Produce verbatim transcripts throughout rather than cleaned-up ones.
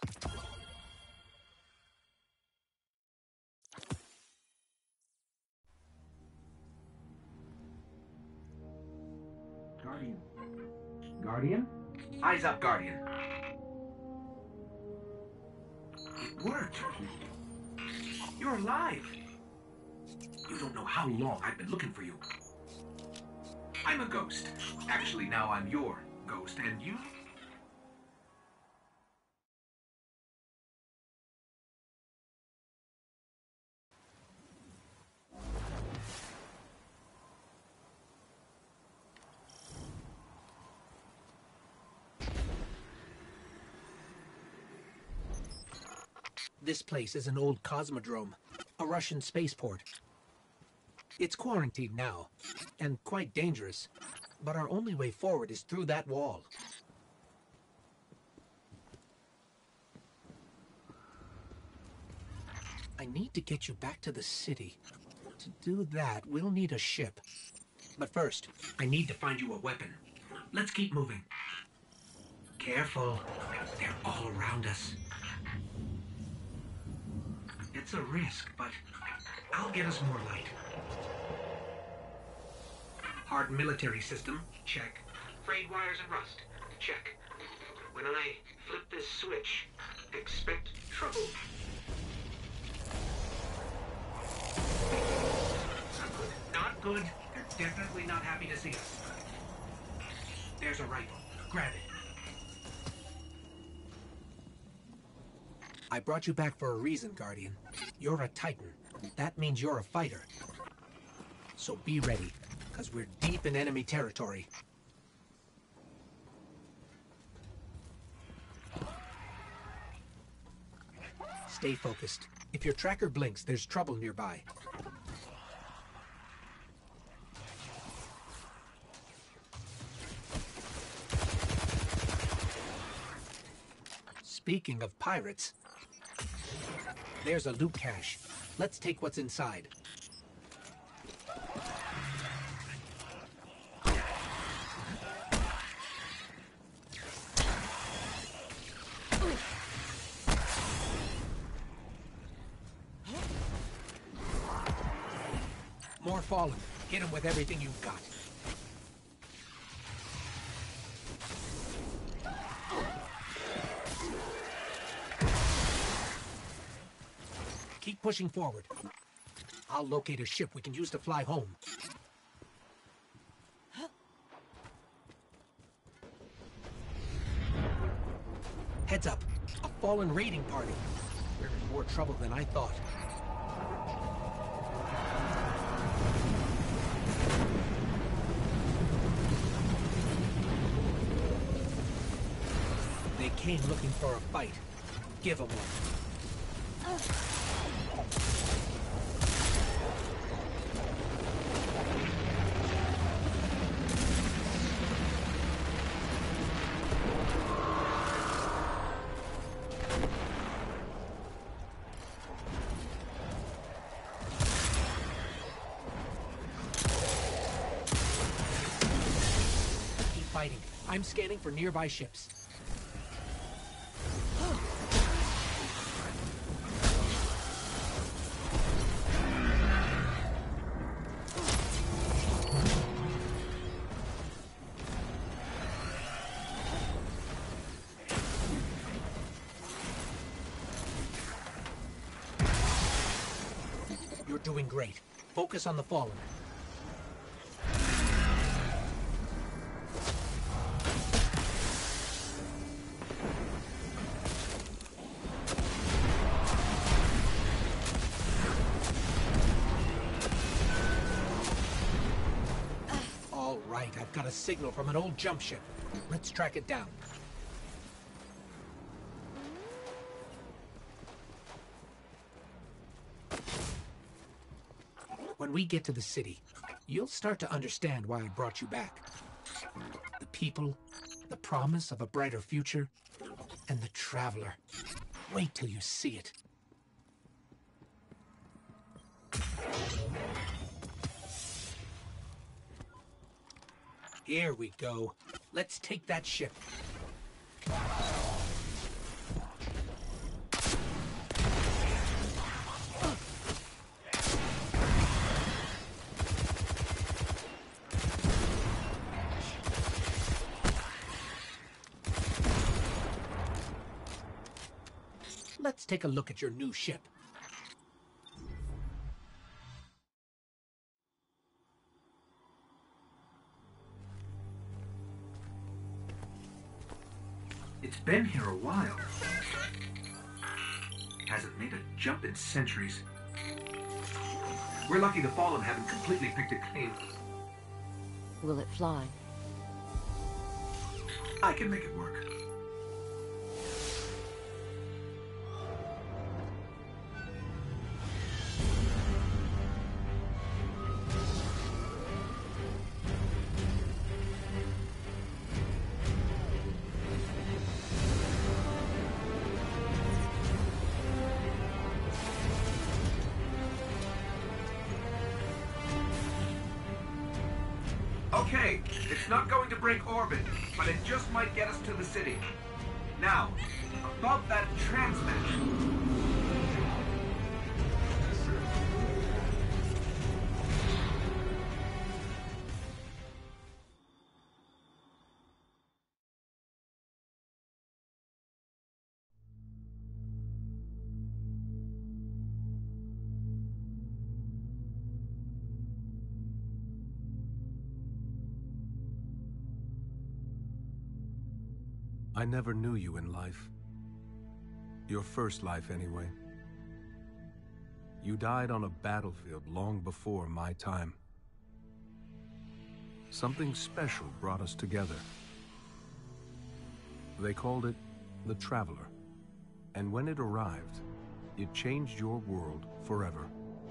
Guardian. Guardian? Eyes up, Guardian. It worked. You're alive. You don't know how long I've been looking for you. I'm a ghost. Actually, now I'm your ghost, and you? This place is an old cosmodrome, a Russian spaceport. It's quarantined now, and quite dangerous, but our only way forward is through that wall. I need to get you back to the city. To do that, we'll need a ship. But first, I need to find you a weapon. Let's keep moving. Careful, they're all around us. It's a risk, but I'll get us more light. Hard military system, check. Frayed wires and rust, check. When I flip this switch, expect trouble. Not good. Not good. They're definitely not happy to see us. There's a rifle. Grab it. I brought you back for a reason, Guardian. You're a Titan. That means you're a fighter. So be ready, because we're deep in enemy territory. Stay focused. If your tracker blinks, there's trouble nearby. Speaking of pirates, there's a loot cache. Let's take what's inside. More fallen. Hit them with everything you've got. Keep pushing forward. I'll locate a ship we can use to fly home. Heads up. A fallen raiding party. We're in more trouble than I thought. They came looking for a fight. Give them one. Keep fighting. I'm scanning for nearby ships. You're doing great. Focus on the fallen. All right, I've got a signal from an old jump ship. Let's track it down. When we get to the city, you'll start to understand why I brought you back. The people, the promise of a brighter future, and the Traveler. Wait till you see it. Here we go. Let's take that ship. let's take a look at your new ship. It's been here a while. Hasn't made a jump in centuries. We're lucky the Fallen haven't completely picked it clean. Will it fly? I can make it work. Okay, it's not going to break orbit, but it just might get us to the city. Now, above that transmat. I never knew you in life. Your first life, anyway. You died on a battlefield long before my time. Something special brought us together. They called it the Traveler. And when it arrived, it changed your world forever.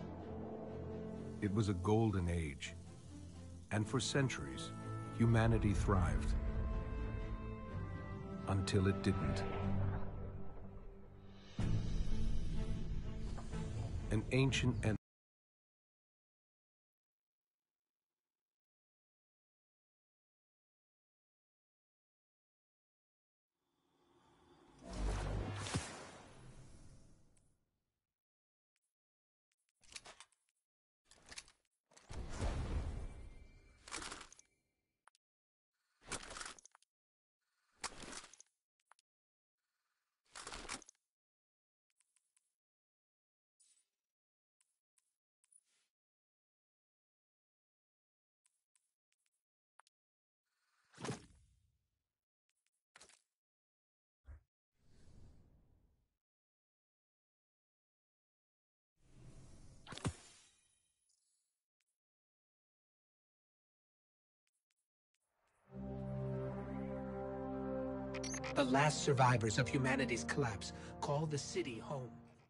It was a golden age. And for centuries, humanity thrived. Until it didn't. An ancient and The last survivors of humanity's collapse call the city home.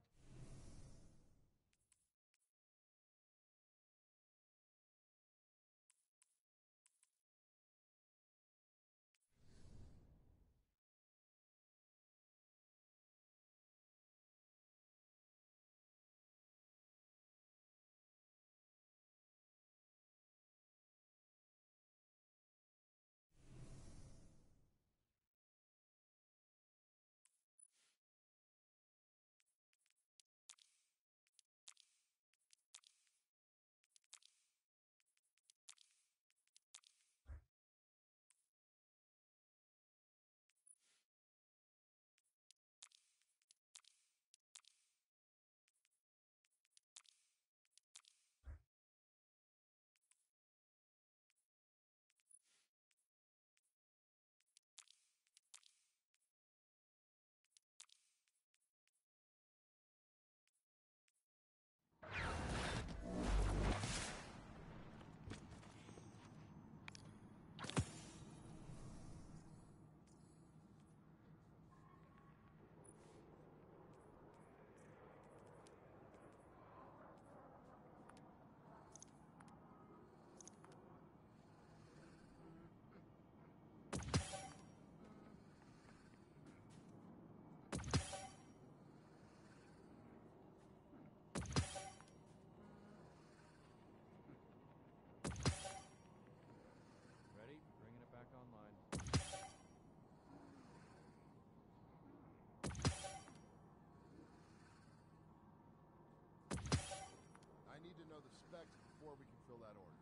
Ready? Bringing it back online. I need to know the specs before we can fill that order.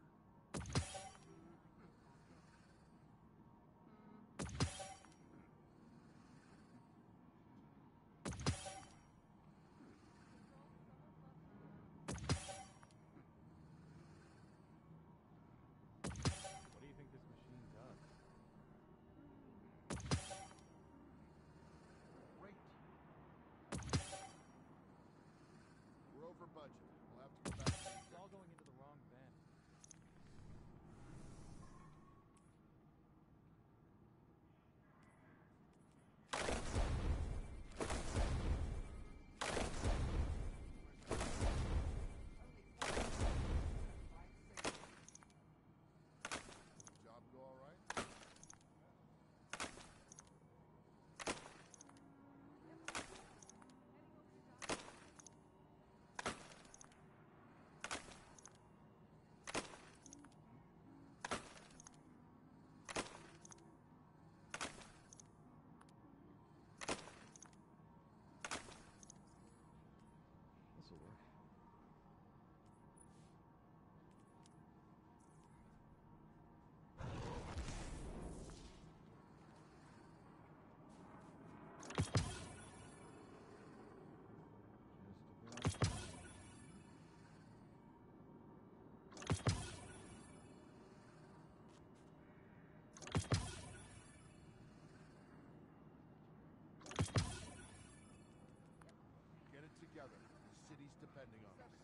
together. The city's depending on us.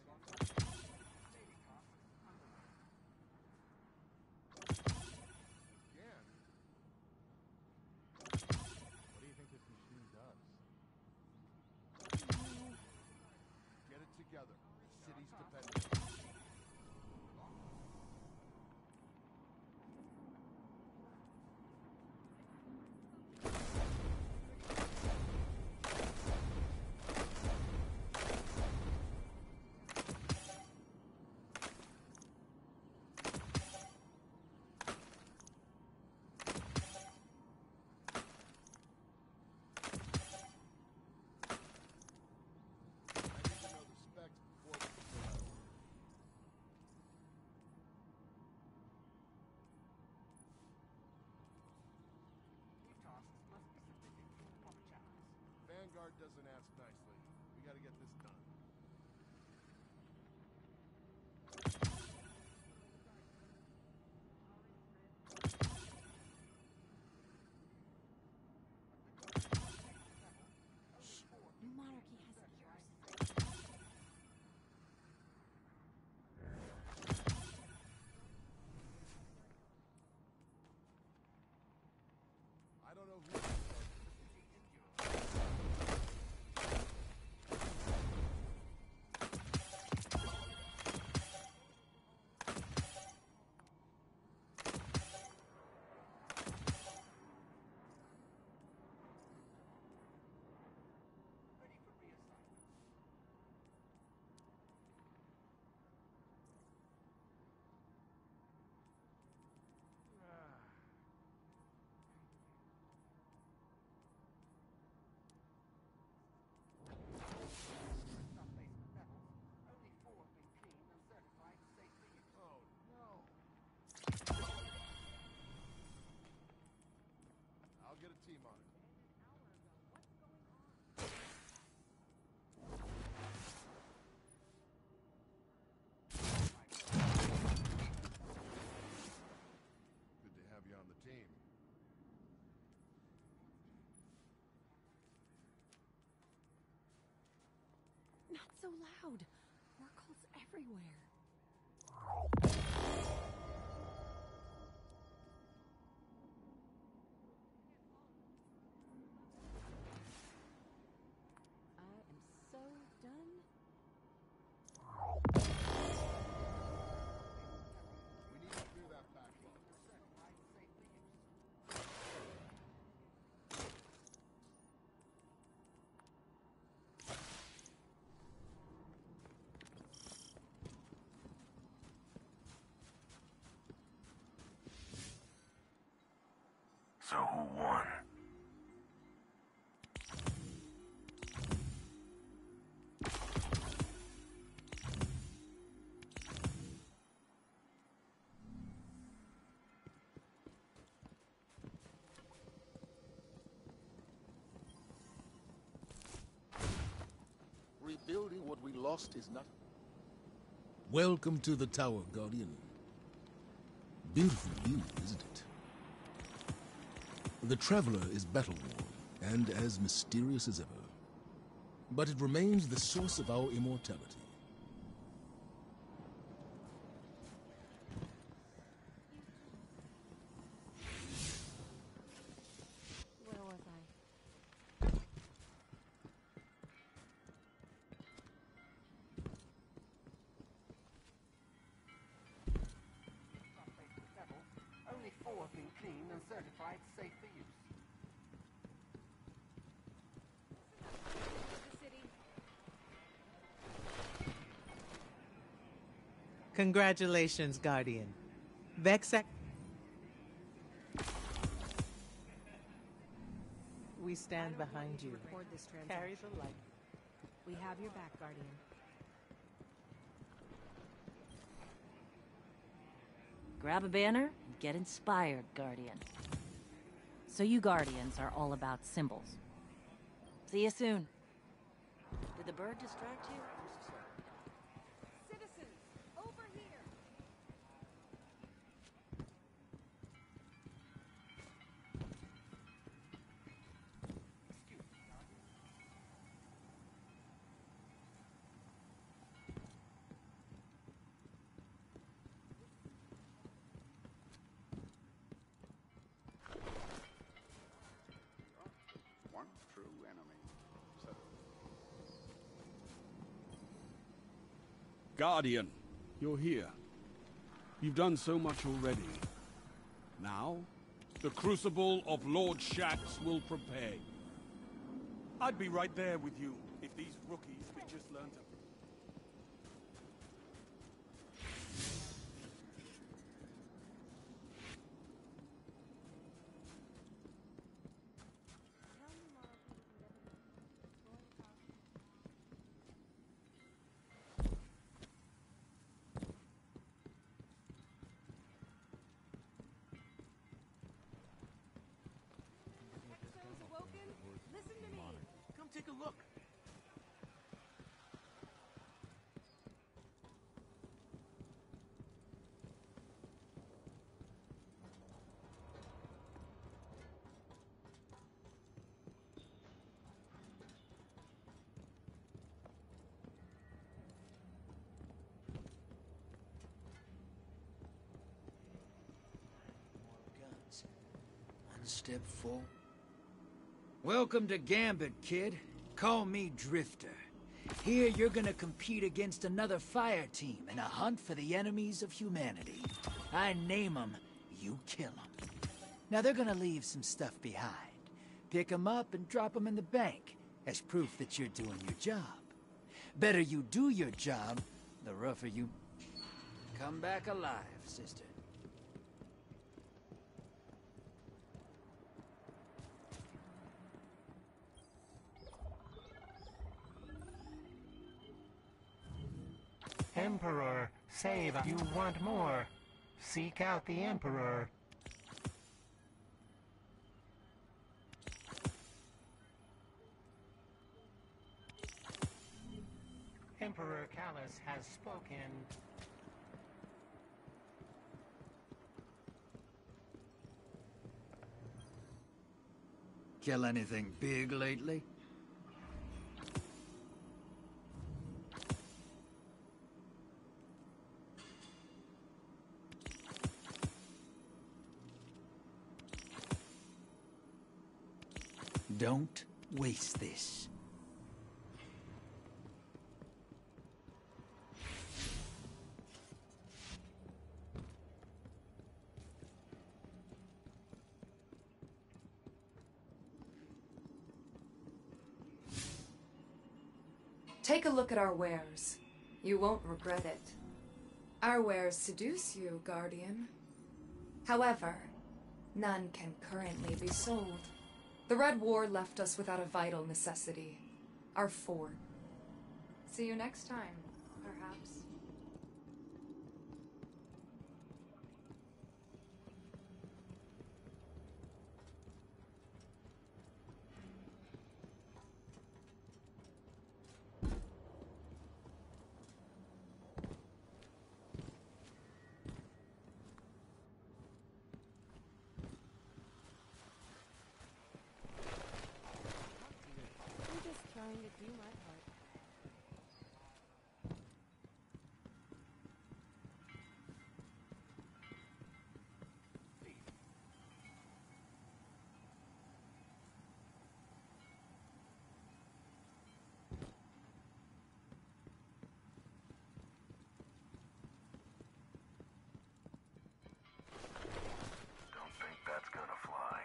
Again? What do you think this machine does? Get it together. The city's depending on us. Vanguard doesn't ask nicely. We gotta get this done. New monarchy has ears. I don't know who. I'll get a team on it. Good to have you on the team. Not so loud. Oracles everywhere. I am so done. We need to clear that backlog. So who won? Rebuilding what we lost is not... Welcome to the Tower, Guardian. Beautiful view, isn't it? The Traveler is battle-worn, and as mysterious as ever. But it remains the source of our immortality. Where was I? Only four have been cleaned and certified safe for use. Congratulations, Guardian. Vexac... We stand behind you. Record this Carry transaction. the light. We have your back, Guardian. Grab a banner and get inspired, Guardian. So you Guardians are all about symbols. See you soon. Did the bird distract you? Citizens, over here! Guardian, you're here. You've done so much already. Now, the Crucible of Lord Shaxx will prepare you. I'd be right there with you if these rookies could just learn to... Come take a look. Guns. One step forward. Welcome to Gambit, kid. Call me Drifter. Here you're gonna compete against another fire team in a hunt for the enemies of humanity. I name them, you kill them. Now they're gonna leave some stuff behind. Pick them up and drop them in the bank as proof that you're doing your job. Better you do your job, the rougher you... Come back alive, sister. Emperor, save. You want more. Seek out the Emperor. Emperor Callus has spoken. Kill anything big lately? Don't waste this. Take a look at our wares. You won't regret it. Our wares seduce you, Guardian. However, none can currently be sold. The Red War left us without a vital necessity. Our fort. See you next time, perhaps. Trying to do my part. Don't think that's gonna fly.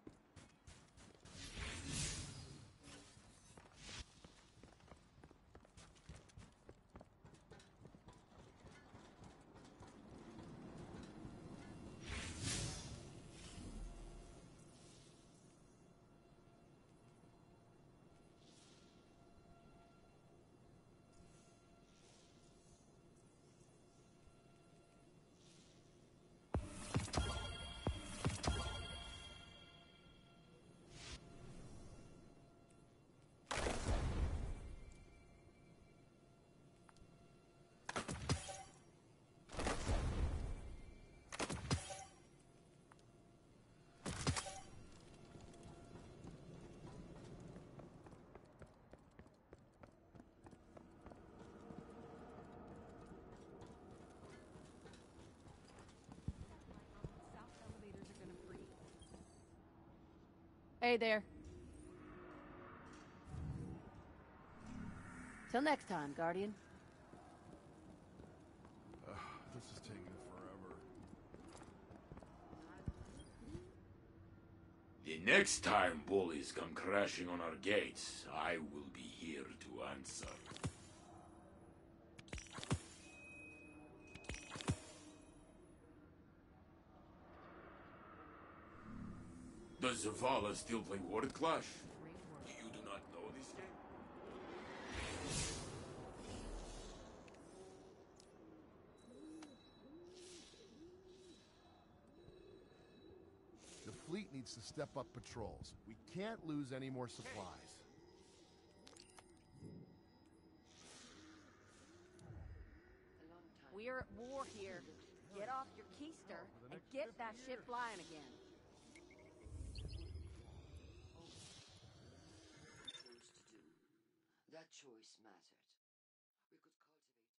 Hey there. Till next time, Guardian. This is taking forever. The next time bullies come crashing on our gates, I will be here to answer. Does Zavala still play Word Clash? You do not know this game? The fleet needs to step up patrols. We can't lose any more supplies. We're at war here. Get off your keister and get that ship flying again. That choice mattered. We could cultivate.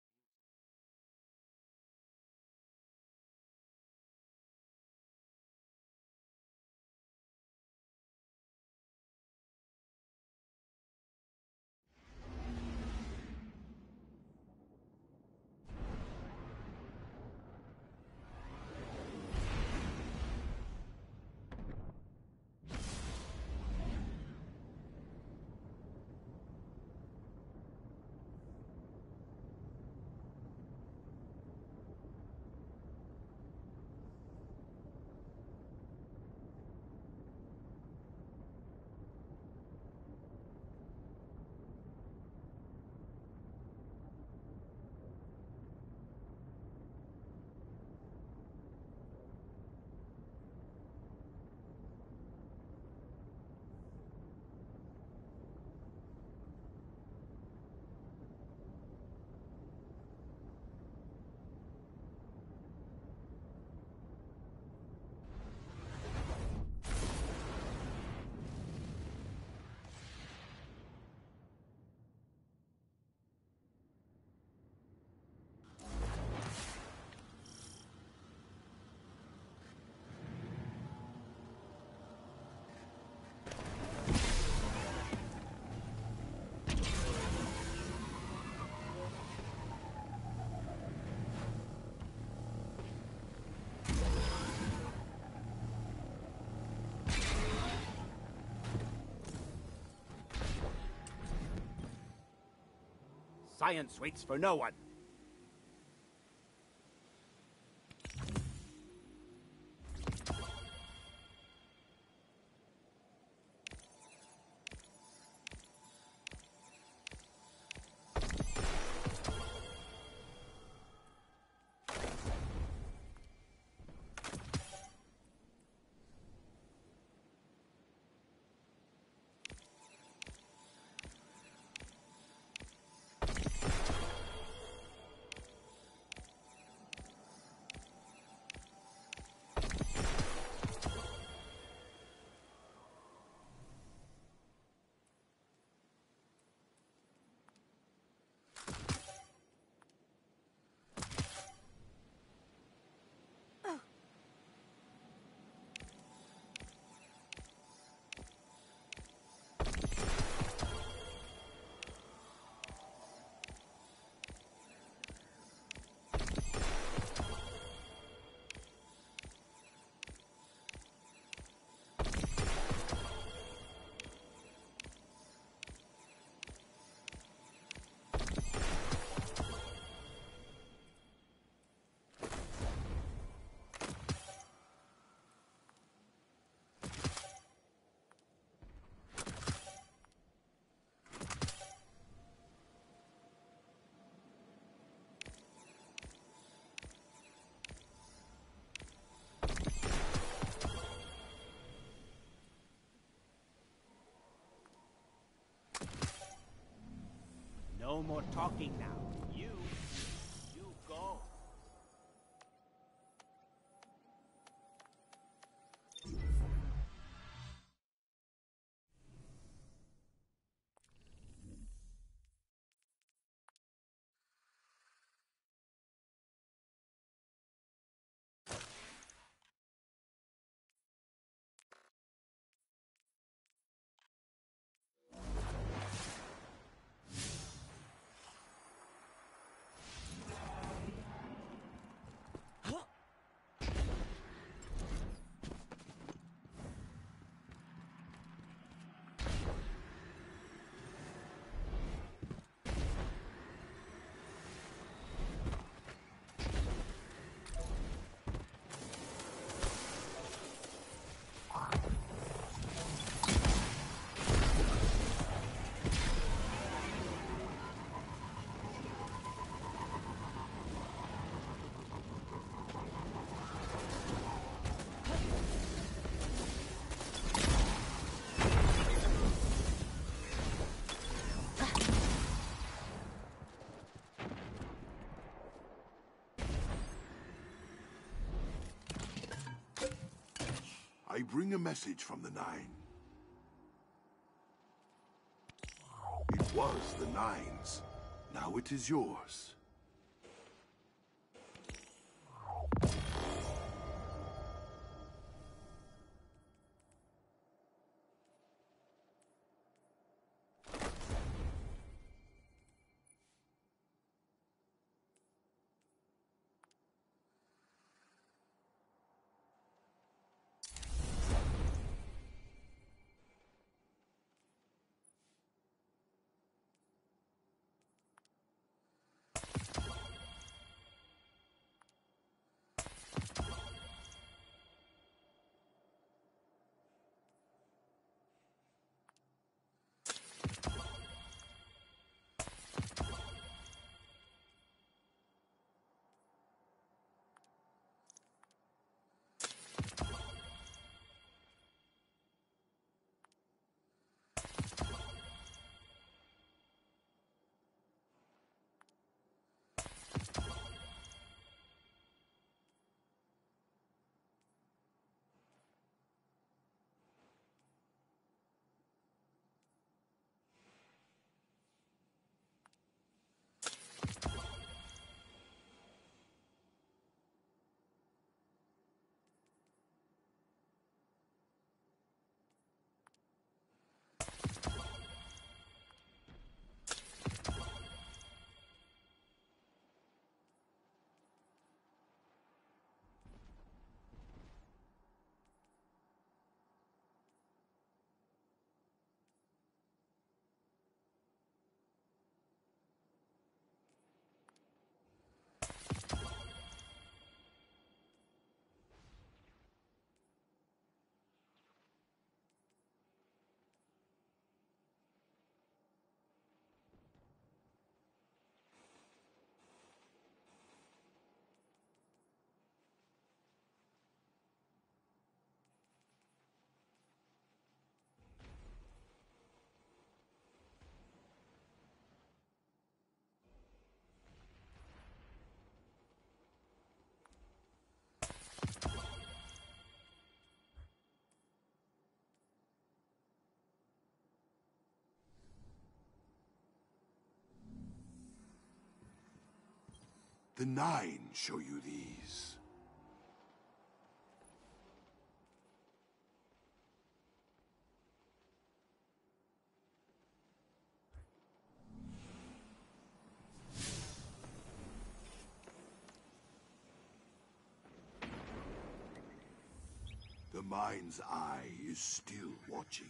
Science waits for no one. No more talking now. You, you go. bring a message from the Nine. It was the Nine's. Now it is yours. The Nine show you these. The Mind's eye is still watching.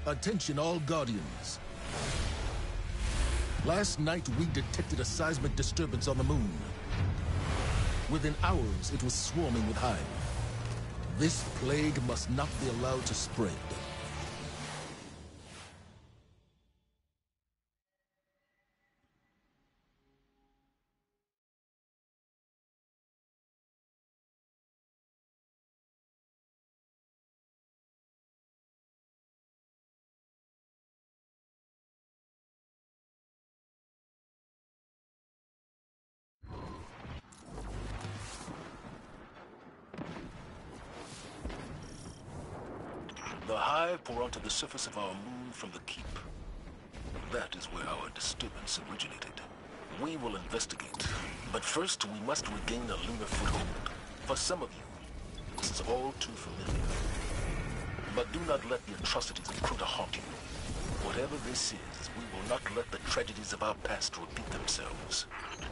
Attention all Guardians. Last night we detected a seismic disturbance on the moon. Within hours it was swarming with Hive. This plague must not be allowed to spread. The Hive pour onto the surface of our moon from the keep. That is where our disturbance originated. We will investigate, but first we must regain a lunar foothold. For some of you, this is all too familiar. But do not let the atrocities of Crota haunt you. Whatever this is, we will not let the tragedies of our past repeat themselves.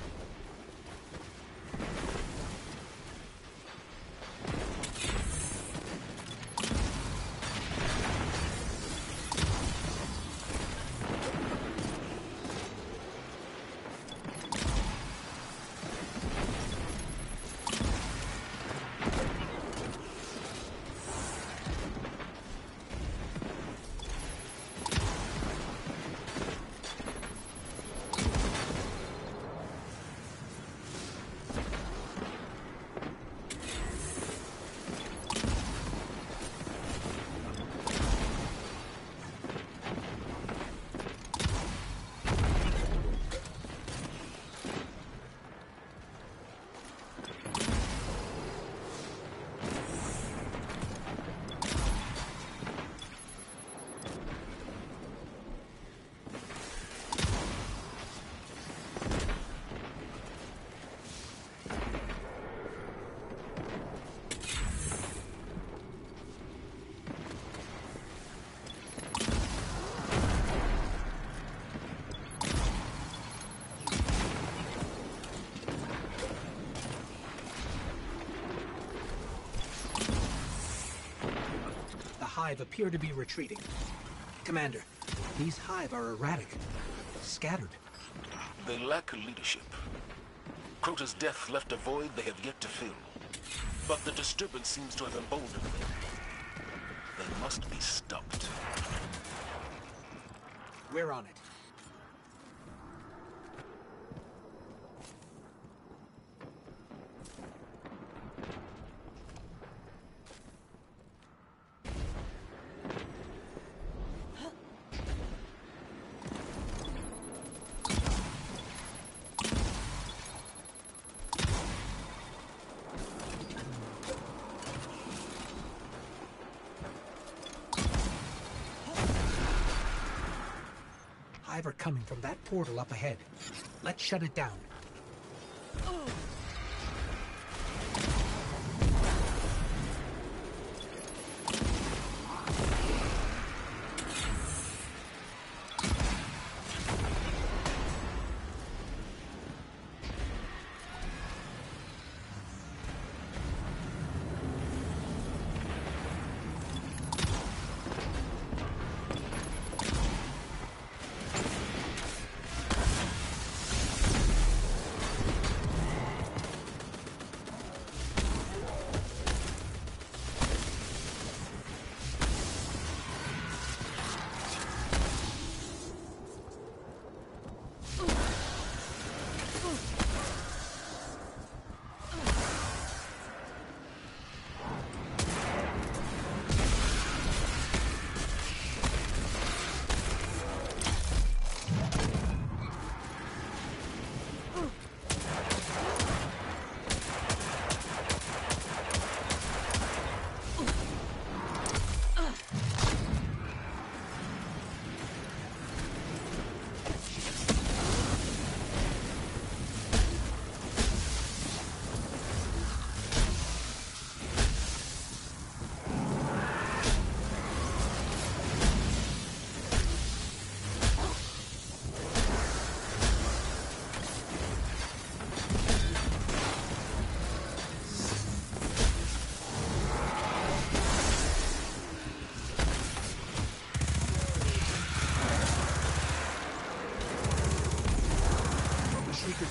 Hive appear to be retreating. Commander, these Hive are erratic, scattered. They lack leadership. Crota's death left a void they have yet to fill. But the disturbance seems to have emboldened them. They must be stopped. We're on it. Hive are coming from that portal up ahead. Let's shut it down.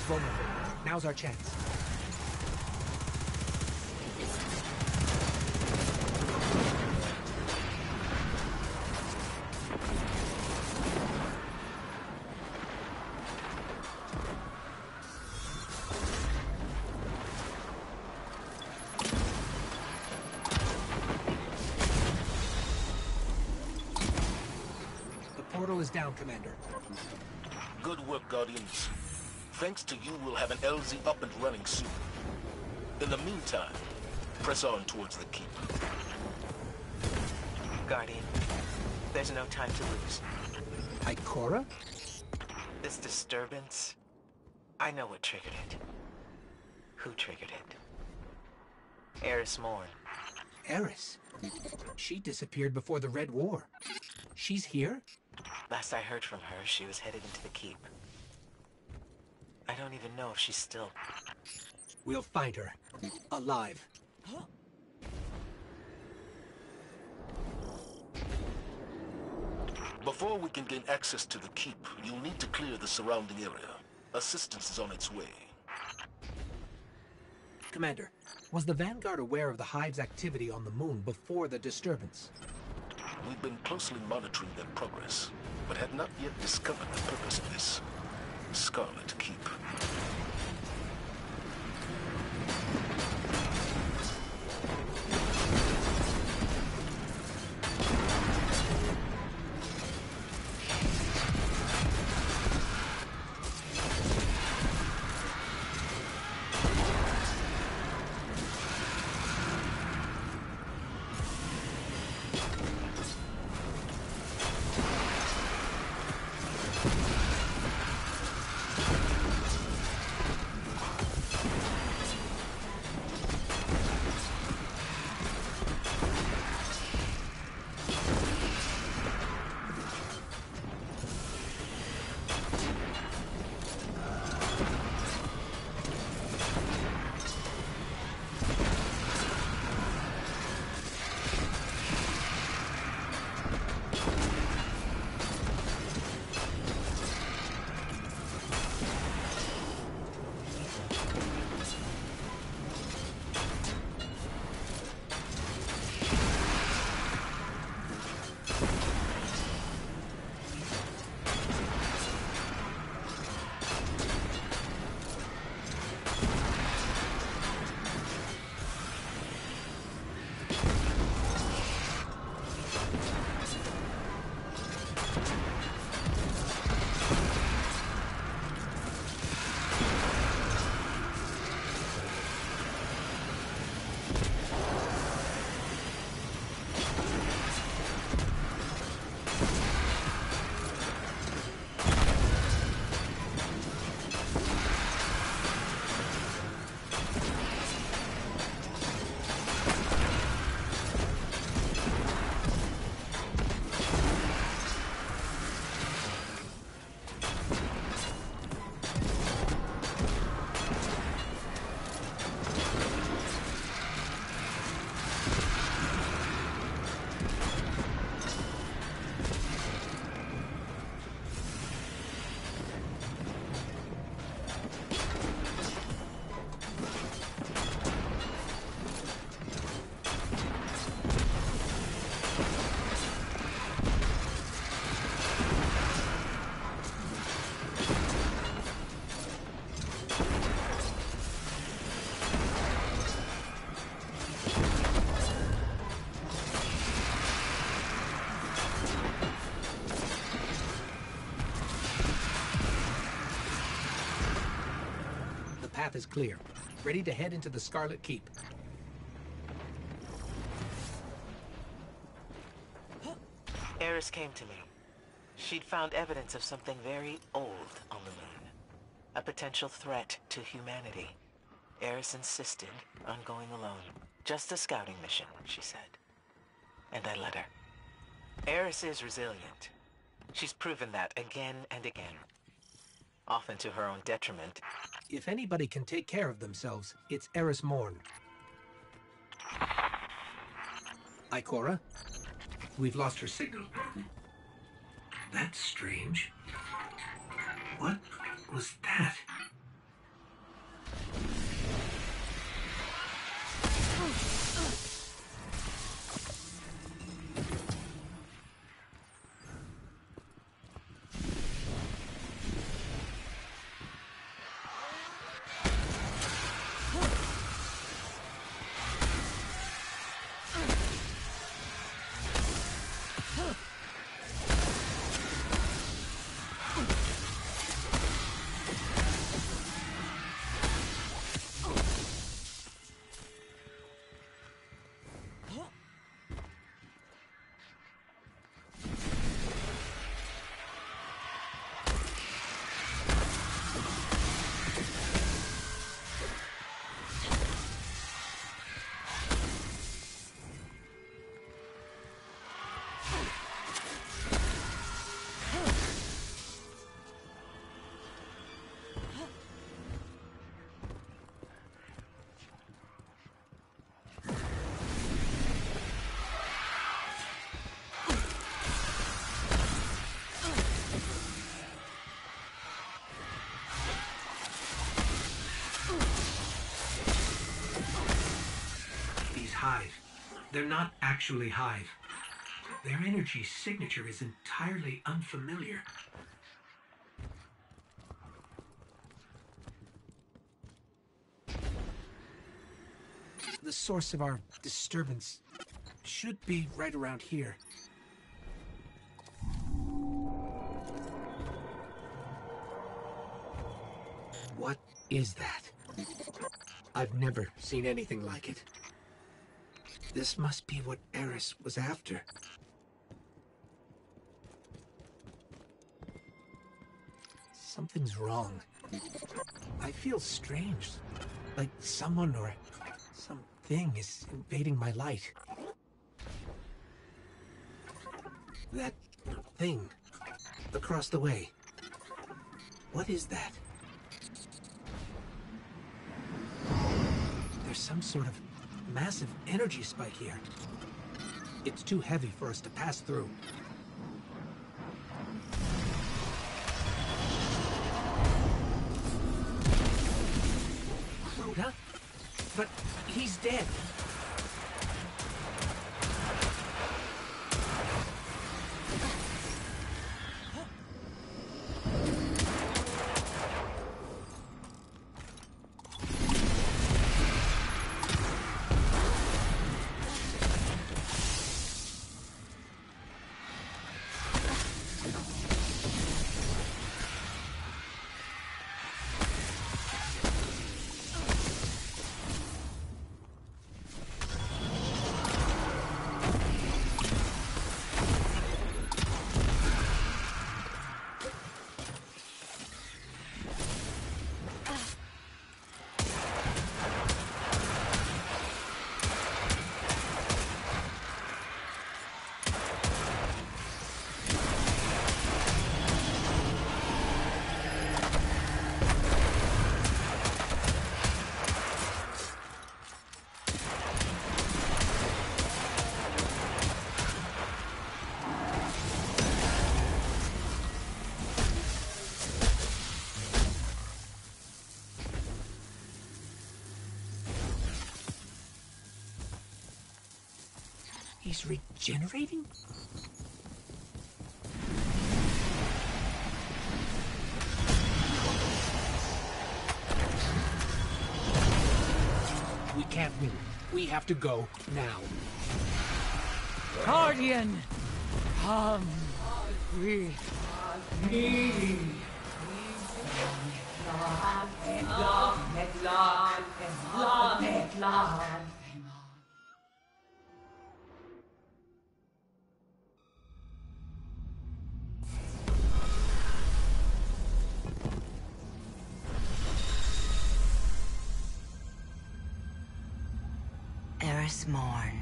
vulnerable. Now's our chance. The portal is down, Commander. Good work, Guardians. Thanks to you, we'll have an L Z up and running soon. In the meantime, press on towards the keep. Guardian, there's no time to lose. Ikora? This disturbance, I know what triggered it. Who triggered it? Eris Morn. Eris? She disappeared before the Red War. She's here? Last I heard from her, she was headed into the keep. I don't even know if she's still... We'll find her. Alive. Before we can gain access to the keep, you'll need to clear the surrounding area. Assistance is on its way. Commander, was the Vanguard aware of the Hive's activity on the moon before the disturbance? We've been closely monitoring their progress, but have not yet discovered the purpose of this Scarlet Keep. Path is clear. Ready to head into the Scarlet Keep. Eris came to me. She'd found evidence of something very old on the moon. A potential threat to humanity. Eris insisted on going alone. Just a scouting mission, she said. And I let her. Eris is resilient. She's proven that again and again. Often to her own detriment. If anybody can take care of themselves, it's Eris Morn. Ikora? We've lost her signal. That's strange. What was that? They're not actually Hive. Their energy signature is entirely unfamiliar. The source of our disturbance should be right around here. What is that? I've never seen anything like it. This must be what Eris was after. Something's wrong. I feel strange. Like someone or something is invading my light. That thing across the way. What is that? There's some sort of massive energy spike here. It's too heavy for us to pass through. Rhoda? But he's dead. He's regenerating? We can't move. We have to go now. Guardian! Come with me! Eris Morn.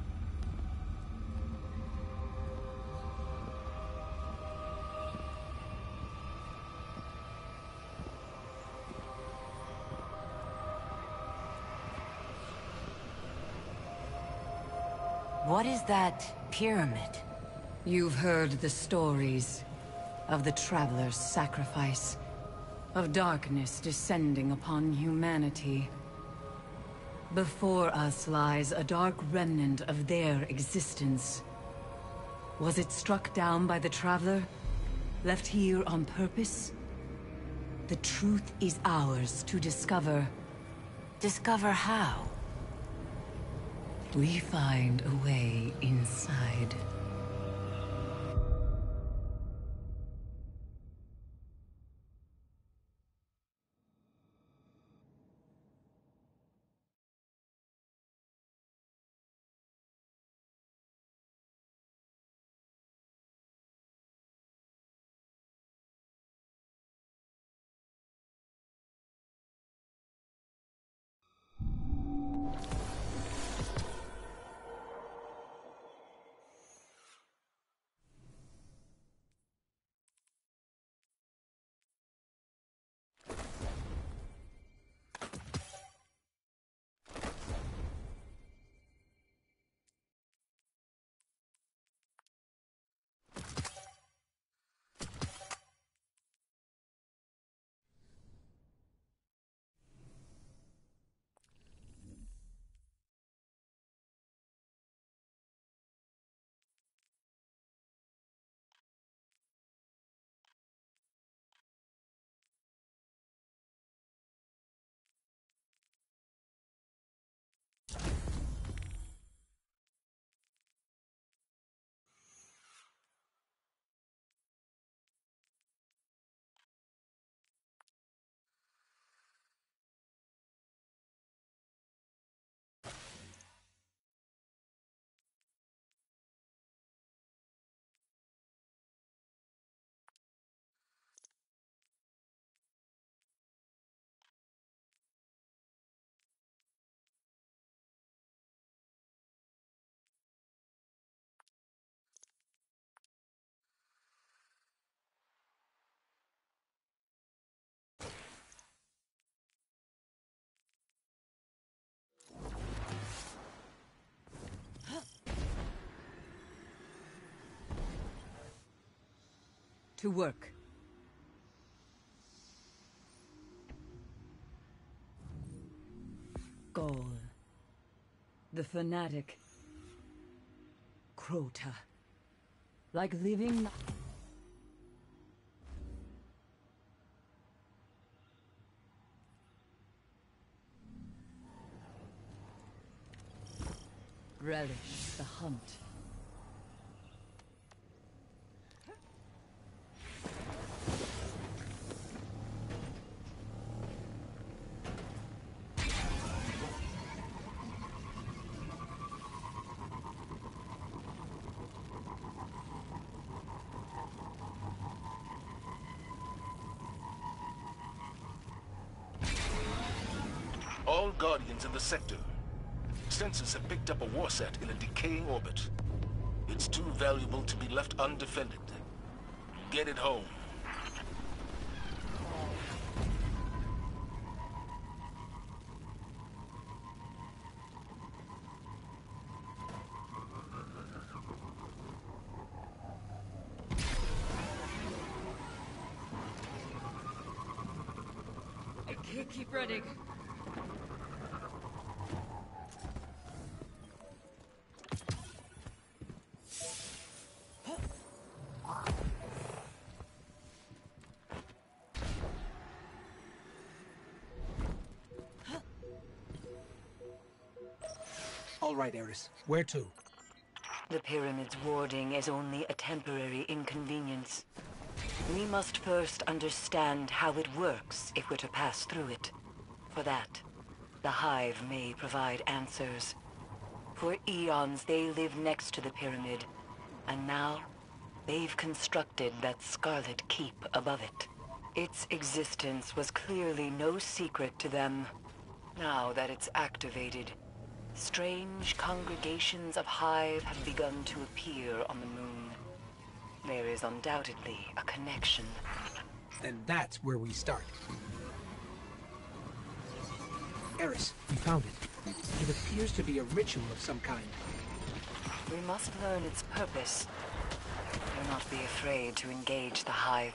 What is that pyramid? You've heard the stories of the Traveler's sacrifice, of darkness descending upon humanity. Before us lies a dark remnant of their existence. Was it struck down by the Traveler? Left here on purpose? The truth is ours to discover. Discover how? We find a way inside. To work. Gaul. The fanatic. Crota. Like living... Relish the hunt. All Guardians in the sector. Sensors have picked up a warsat in a decaying orbit. It's too valuable to be left undefended. Get it home. Keep running. All right, Eris. Where to? The Pyramid's warding is only a temporary inconvenience. We must first understand how it works if we're to pass through it. For that, the Hive may provide answers. For eons, they lived next to the Pyramid, and now they've constructed that Scarlet Keep above it. Its existence was clearly no secret to them. Now that it's activated, strange congregations of Hive have begun to appear on the moon. There is undoubtedly a connection. And that's where we start. Eris, we found it. It appears to be a ritual of some kind. We must learn its purpose. Do not be afraid to engage the Hive.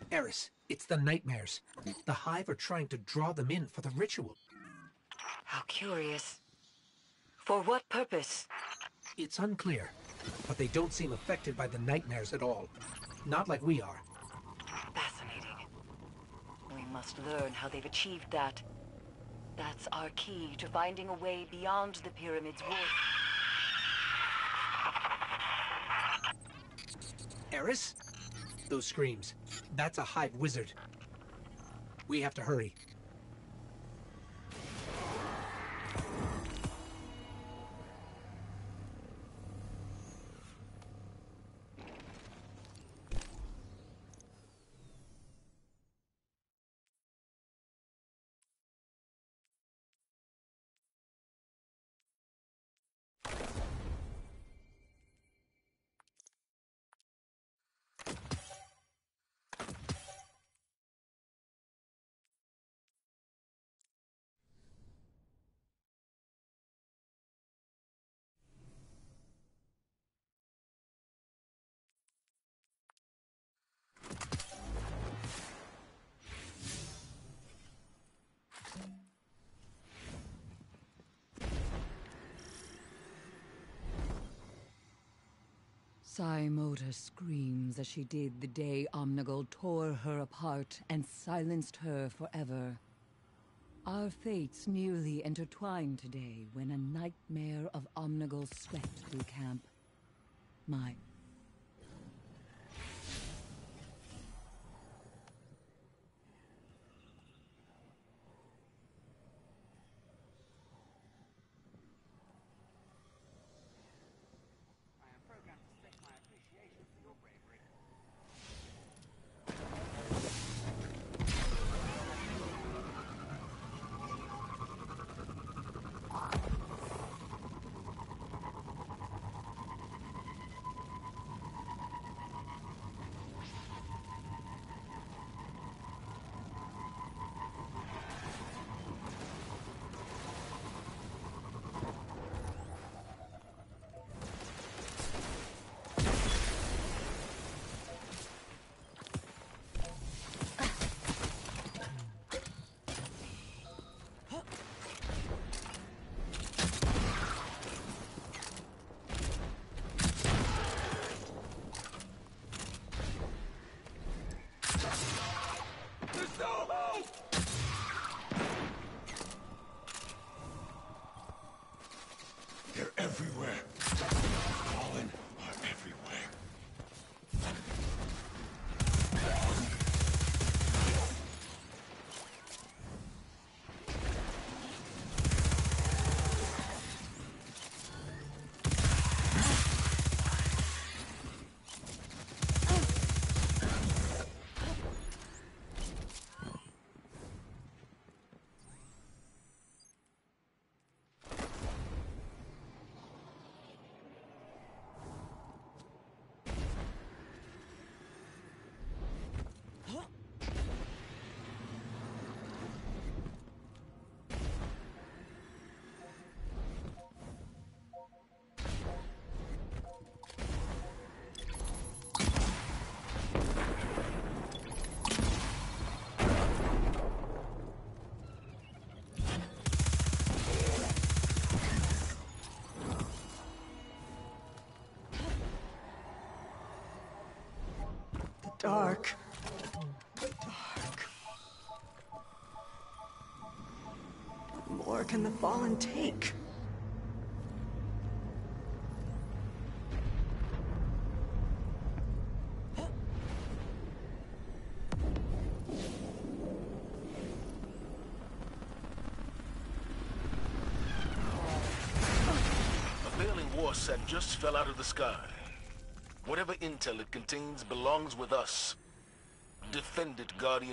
Eris, it's the Nightmares. The Hive are trying to draw them in for the ritual. How curious. For what purpose? It's unclear, but they don't seem affected by the Nightmares at all. Not like we are. Fascinating. We must learn how they've achieved that. That's our key to finding a way beyond the pyramid's wall. Eris? Those screams. That's a Hive wizard. We have to hurry. Saimota screams as she did the day Omnigul tore her apart and silenced her forever. Our fates nearly intertwined today when a nightmare of Omnigul swept through camp. My... They're everywhere. Fallen are everywhere. Dark. Dark. What more can the Fallen take? A Bailey Warsat just fell out of the sky. Whatever intel it contains belongs with us. Defend it, Guardian.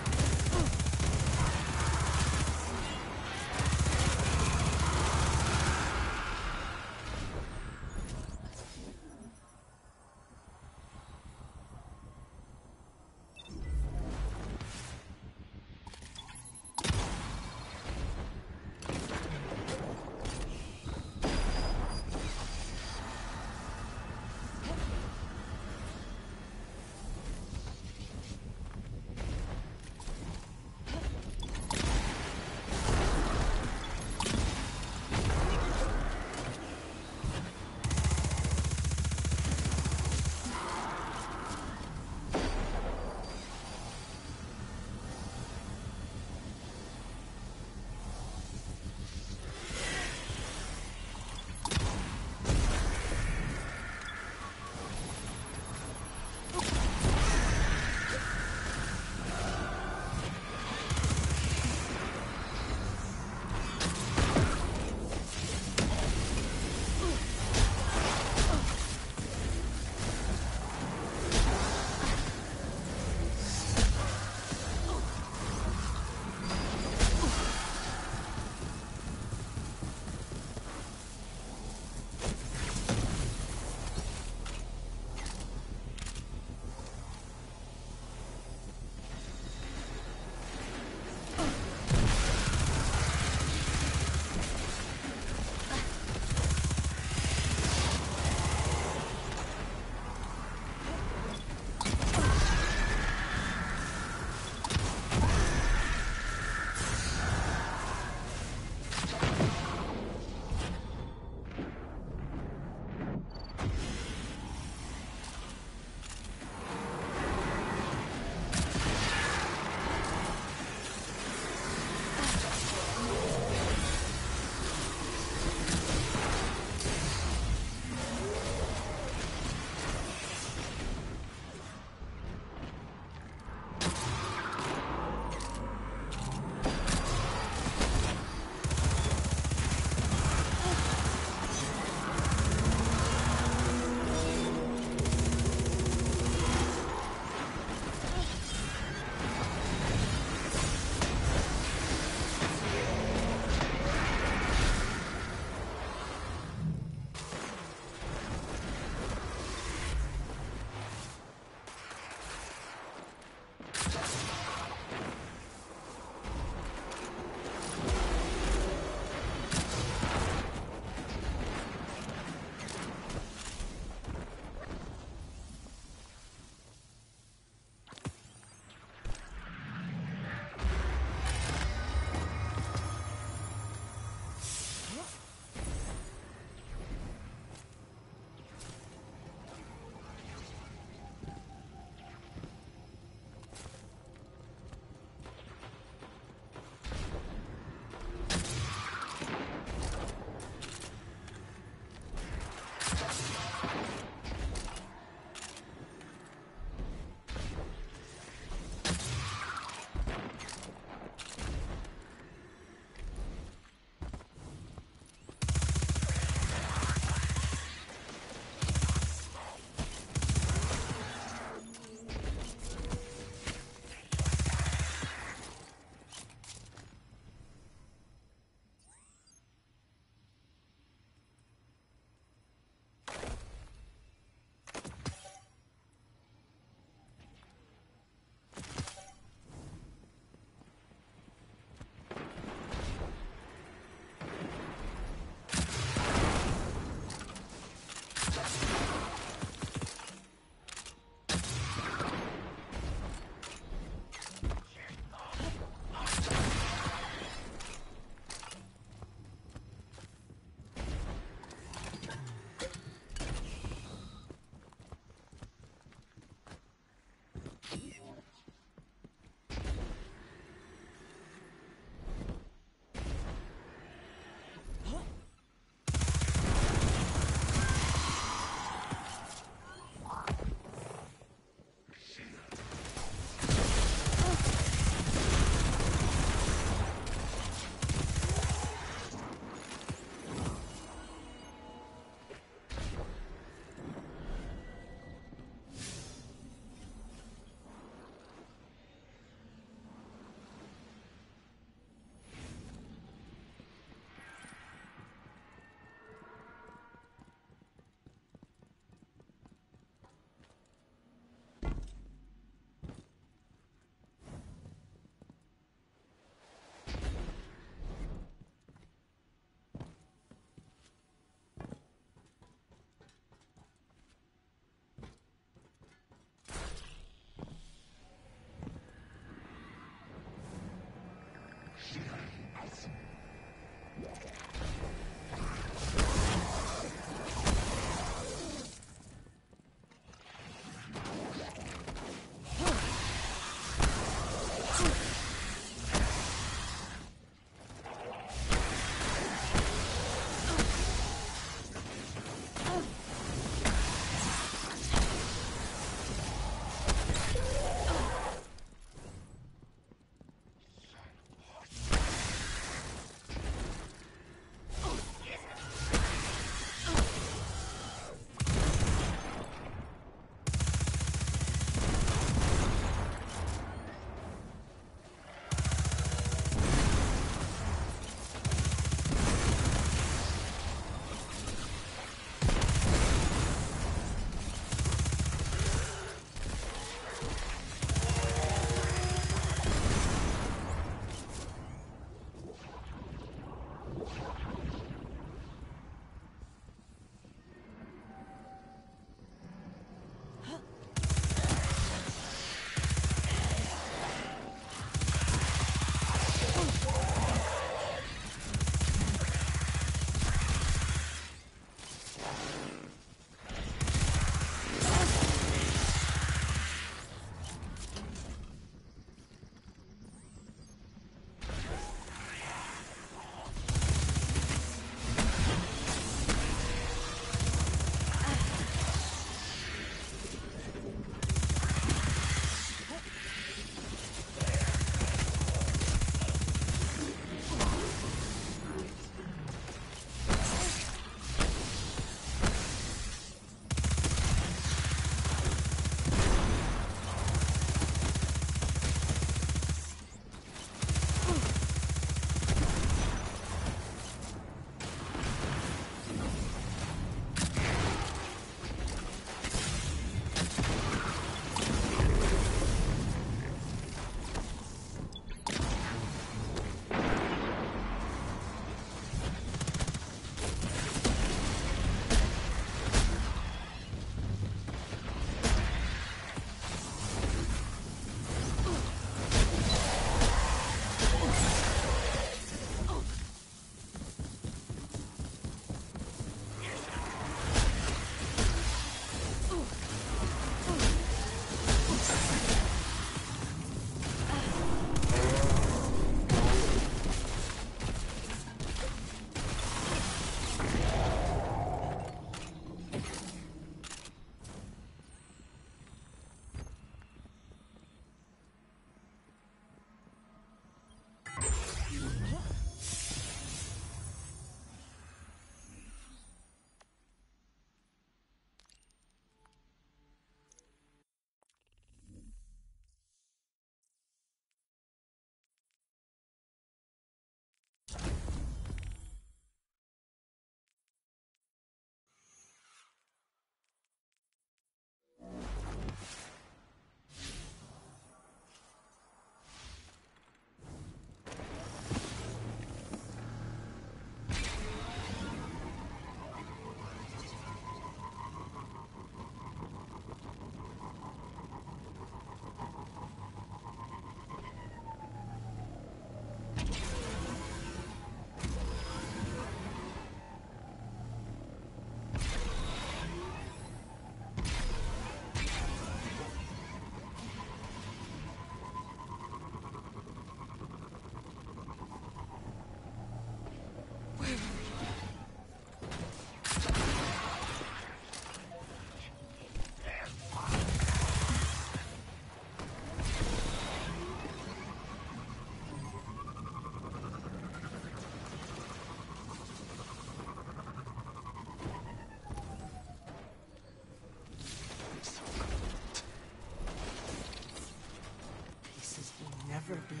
Never be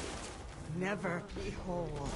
whole. Never be whole.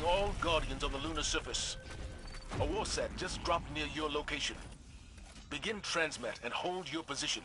Calling all Guardians on the lunar surface. A warsat just dropped near your location. Begin transmat and hold your position.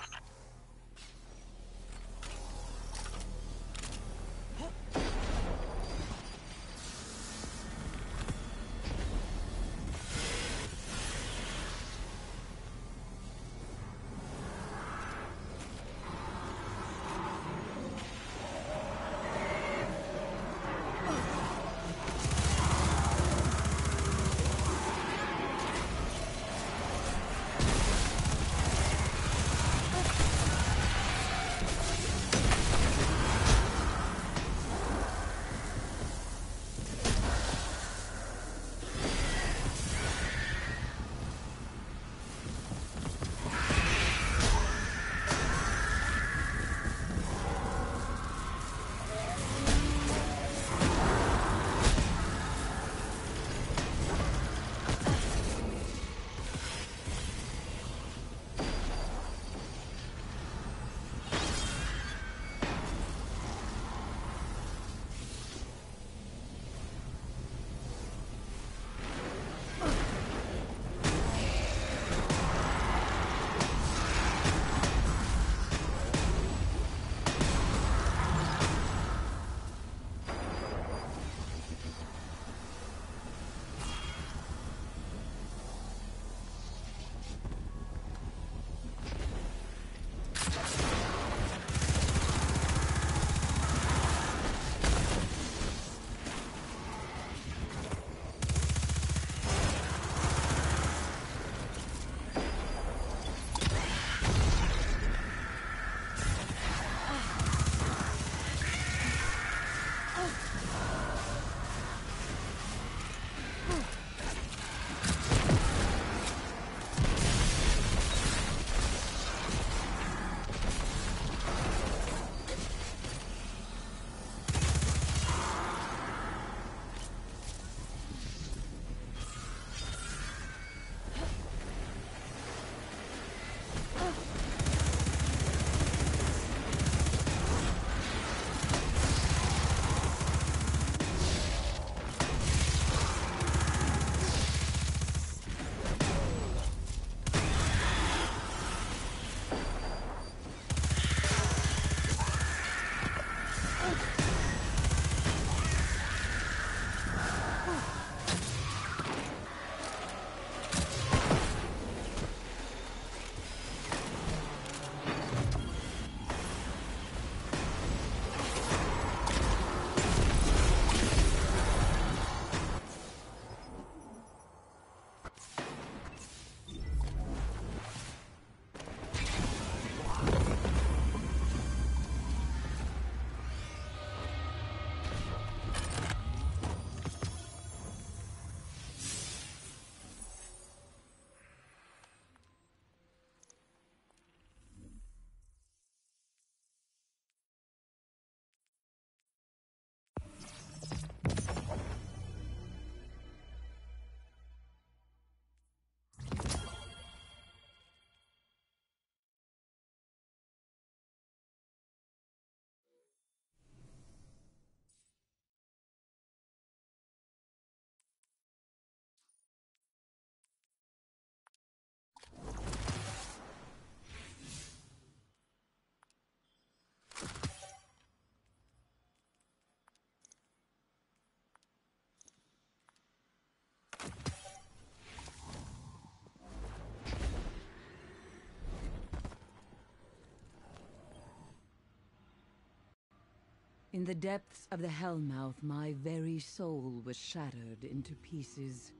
In the depths of the Hellmouth, my very soul was shattered into pieces.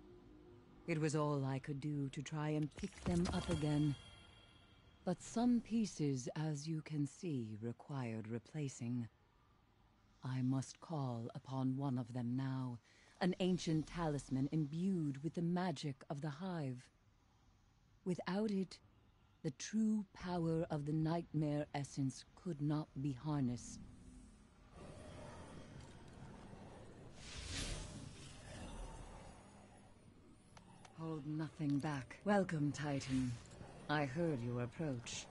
It was all I could do to try and pick them up again. But some pieces, as you can see, required replacing. I must call upon one of them now, an ancient talisman imbued with the magic of the Hive. Without it, the true power of the Nightmare Essence could not be harnessed. Hold nothing back. Welcome, Titan. I heard your approach.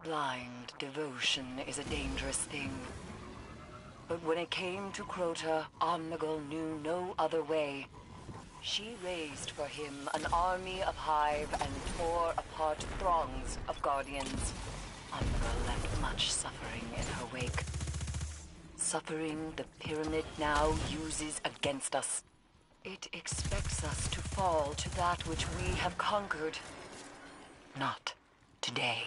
Blind devotion is a dangerous thing. But when it came to Crota, Omnigul knew no other way. She raised for him an army of Hive and tore apart throngs of Guardians. Omnigul left much suffering in her wake. Suffering the Pyramid now uses against us. It expects us to fall to that which we have conquered. Not today.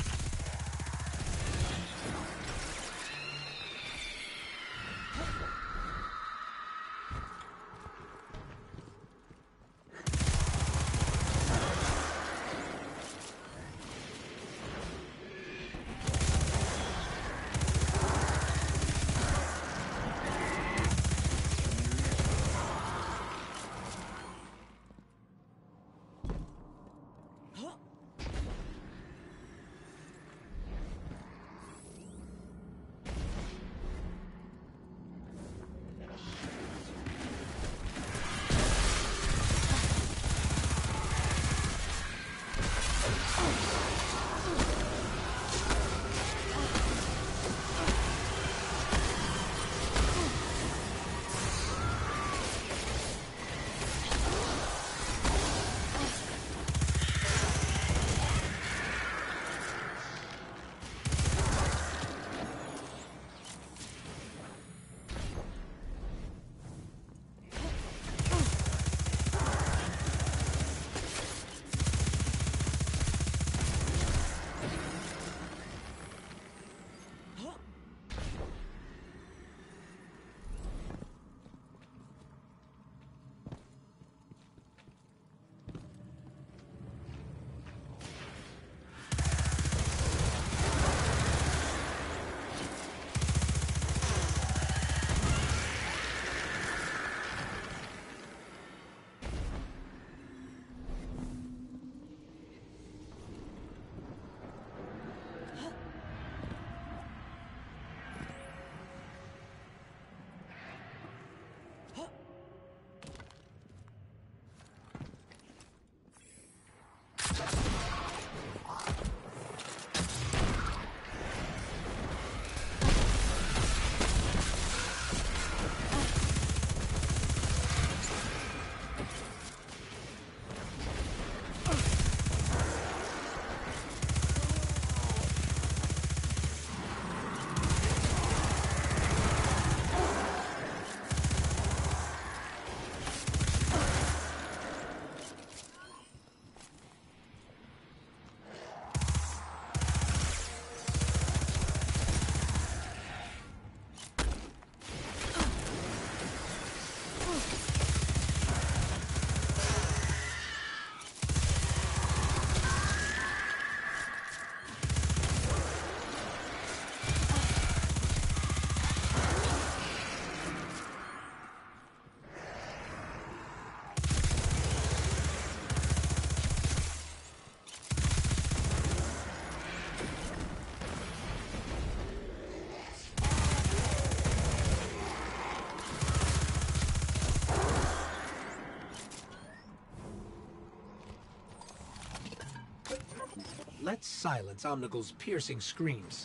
Let's silence Omnigul's piercing screams.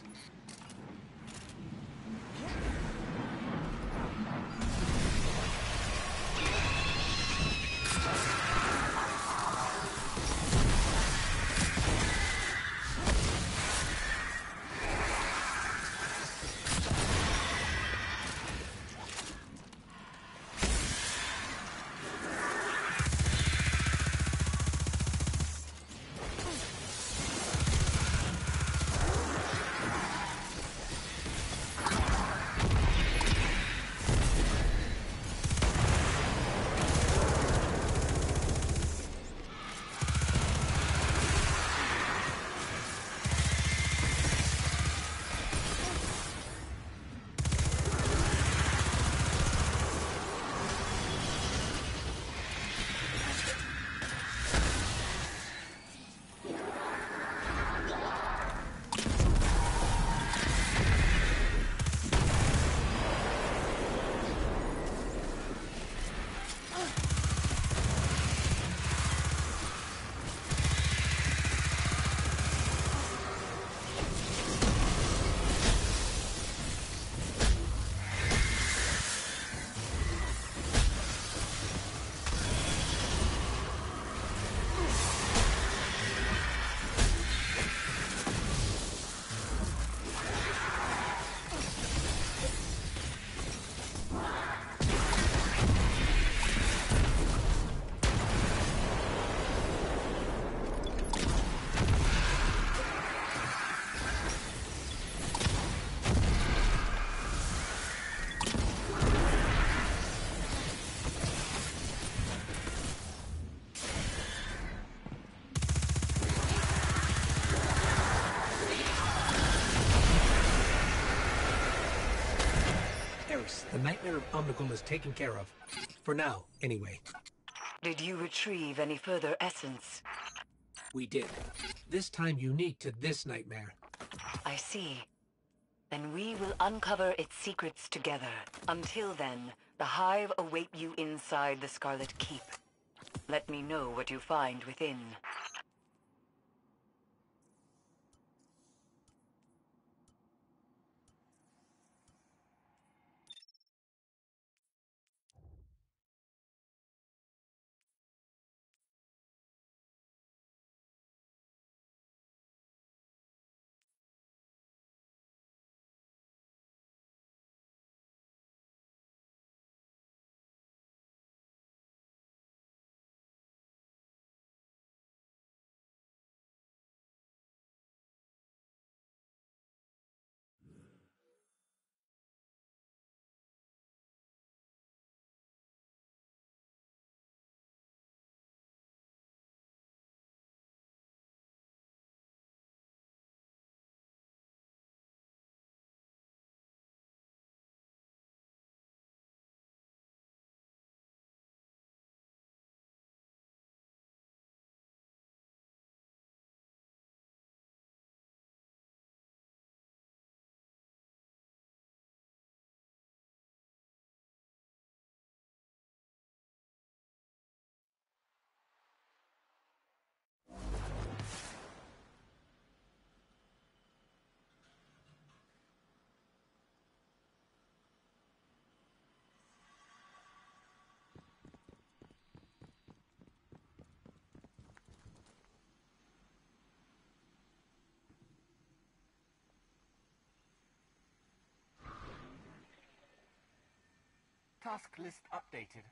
Yes, the Nightmare of Omnigul is taken care of. For now, anyway. Did you retrieve any further essence? We did. This time unique to this nightmare. I see. Then we will uncover its secrets together. Until then, the Hive await you inside the Scarlet Keep. Let me know what you find within. Task list updated.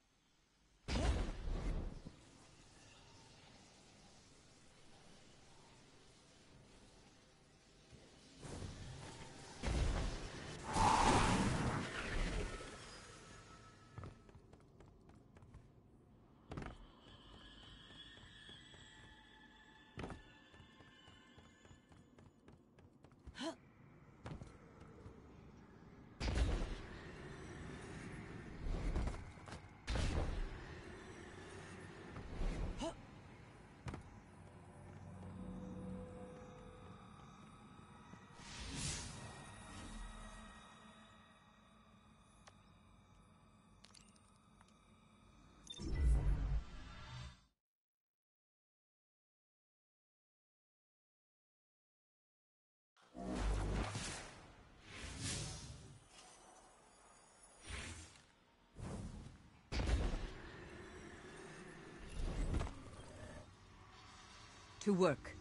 To work.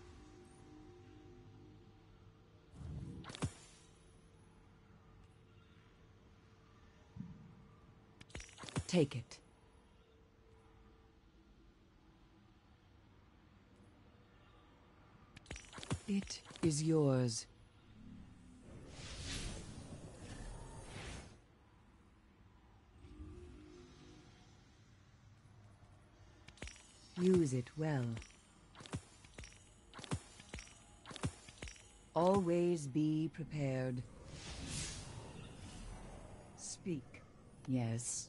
Take it. It is yours. Use it well. Always be prepared. Speak. Yes.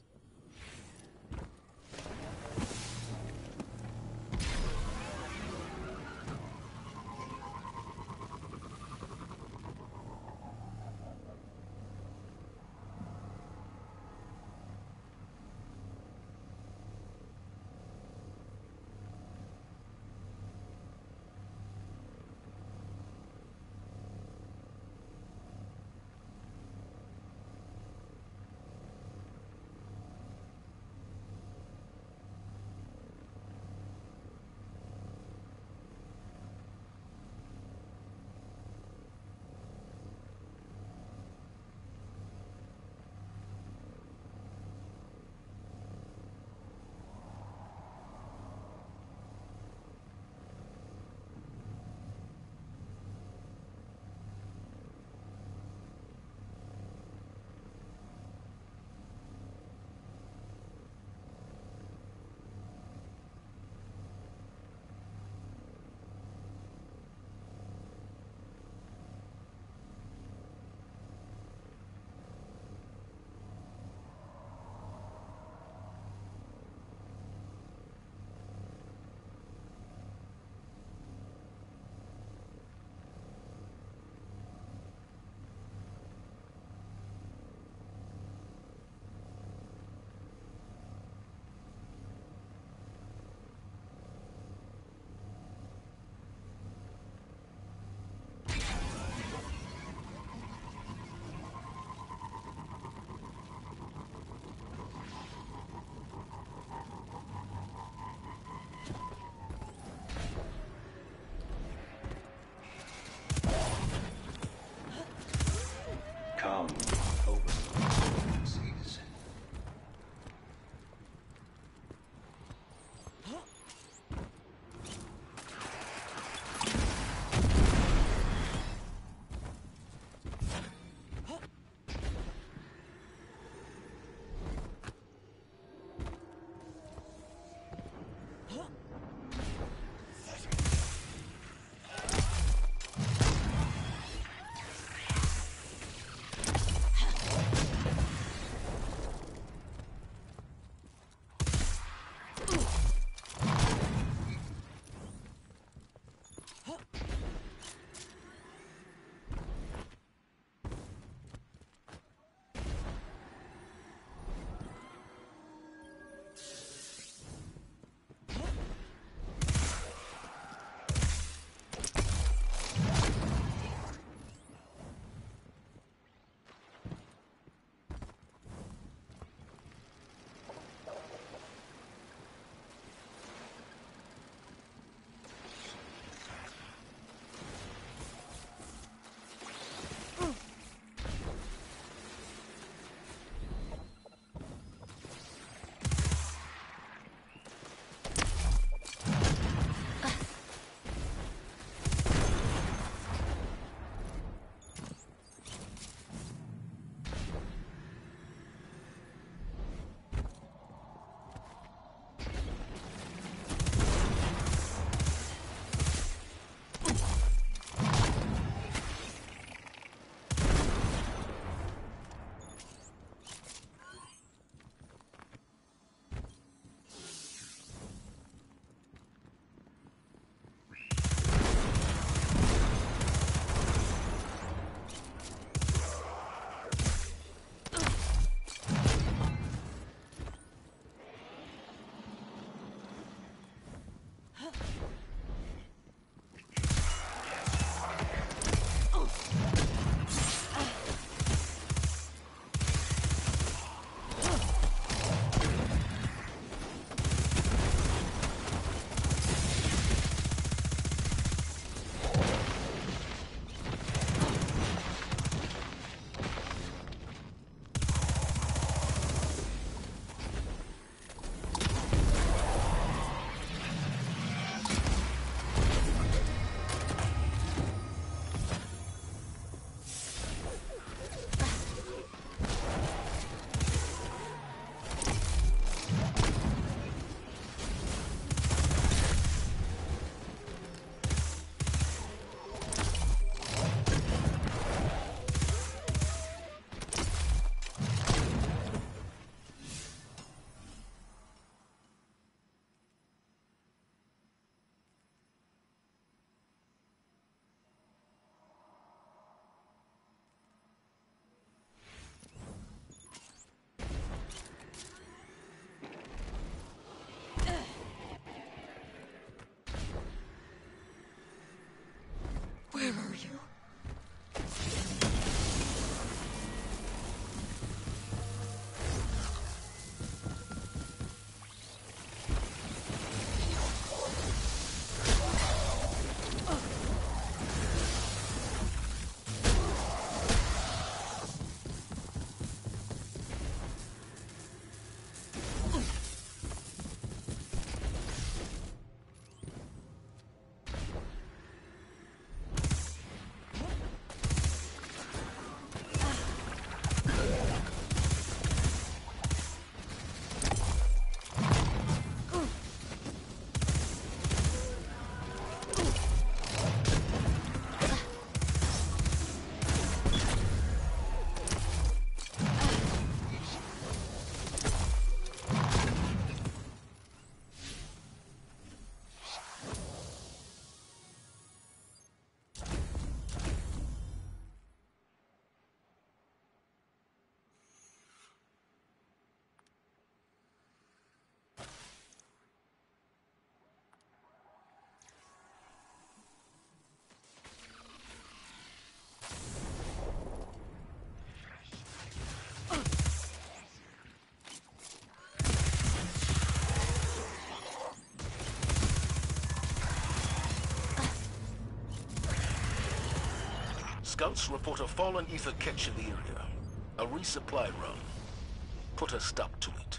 Scouts report a fallen ether catch in the area. A resupply run. Put a stop to it.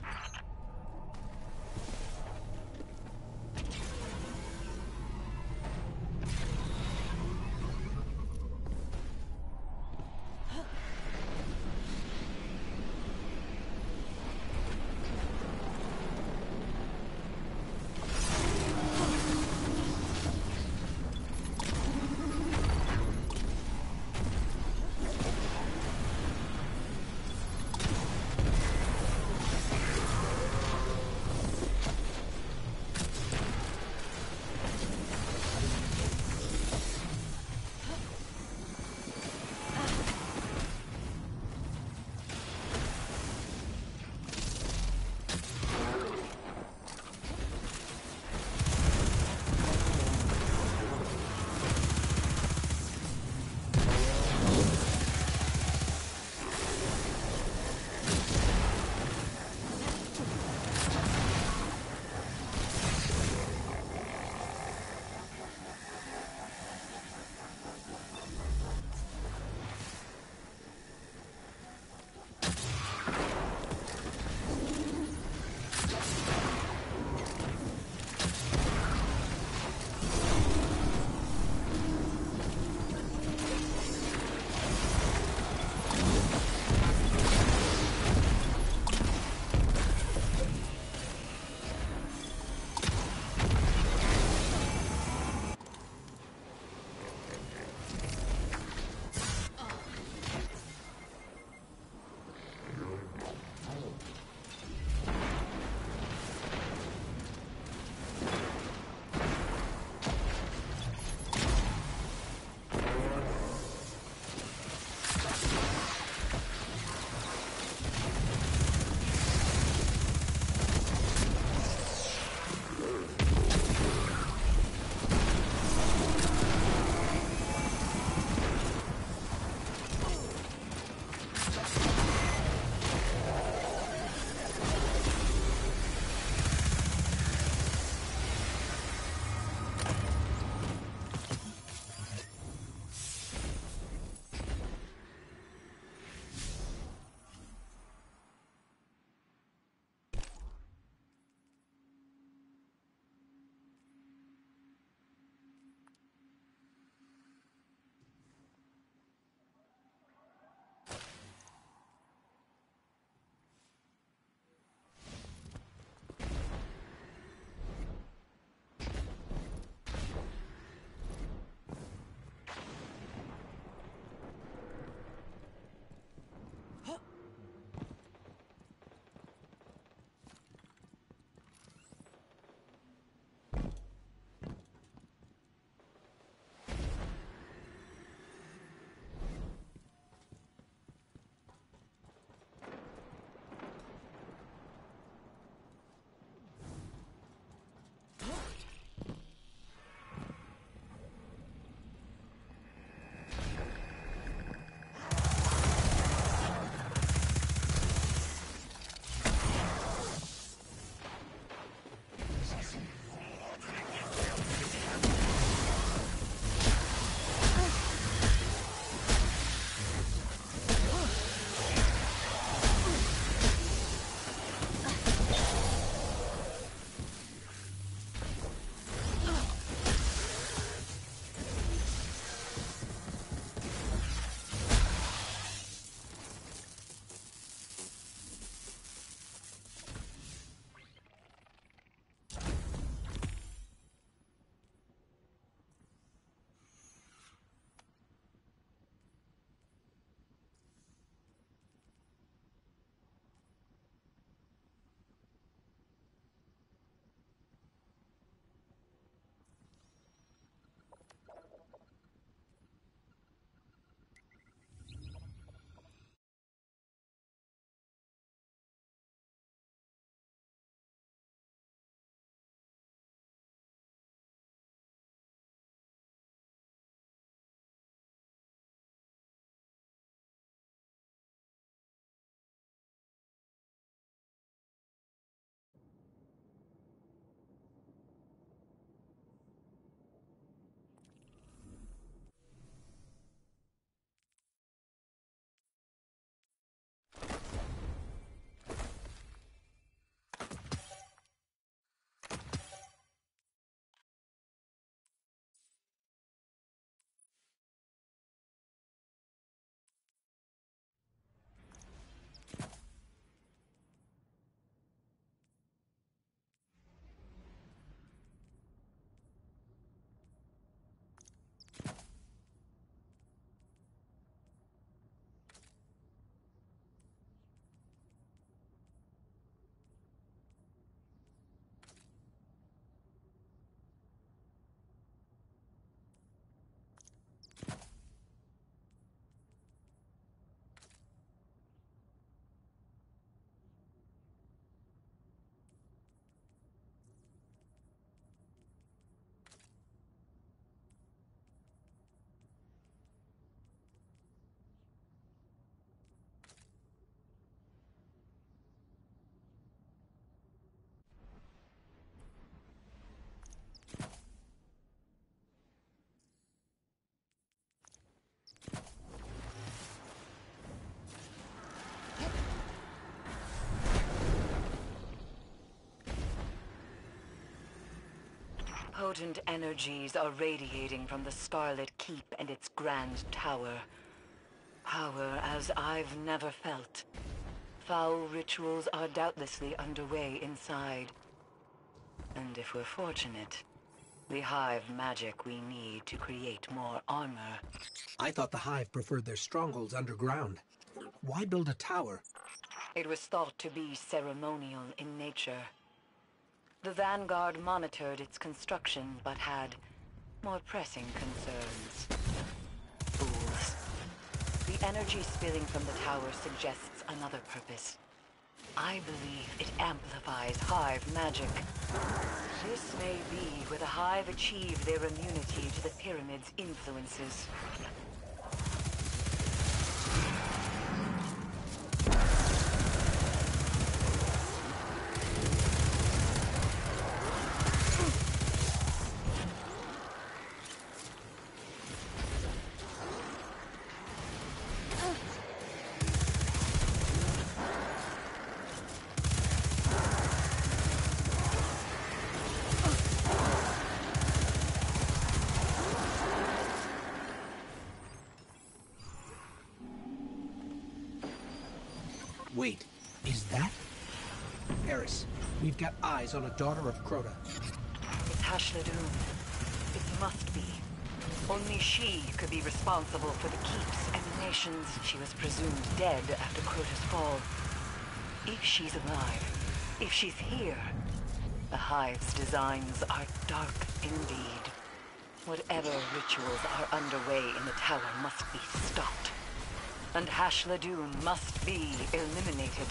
Potent energies are radiating from the Scarlet Keep and its grand tower. Power as I've never felt. Foul rituals are doubtlessly underway inside. And if we're fortunate, the Hive magic we need to create more armor. I thought the Hive preferred their strongholds underground. Why build a tower? It was thought to be ceremonial in nature. The Vanguard monitored its construction, but had more pressing concerns. Fools. The energy spilling from the tower suggests another purpose. I believe it amplifies Hive magic. This may be where the Hive achieve their immunity to the Pyramid's influences. Wait, is that? Eris, we've got eyes on a daughter of Crota. It's Hashladun. It must be. Only she could be responsible for the Keep's emanations. She was presumed dead after Crota's fall. If she's alive, if she's here, the Hive's designs are dark indeed. Whatever rituals are underway in the tower must be stopped. And Hashladun must be eliminated.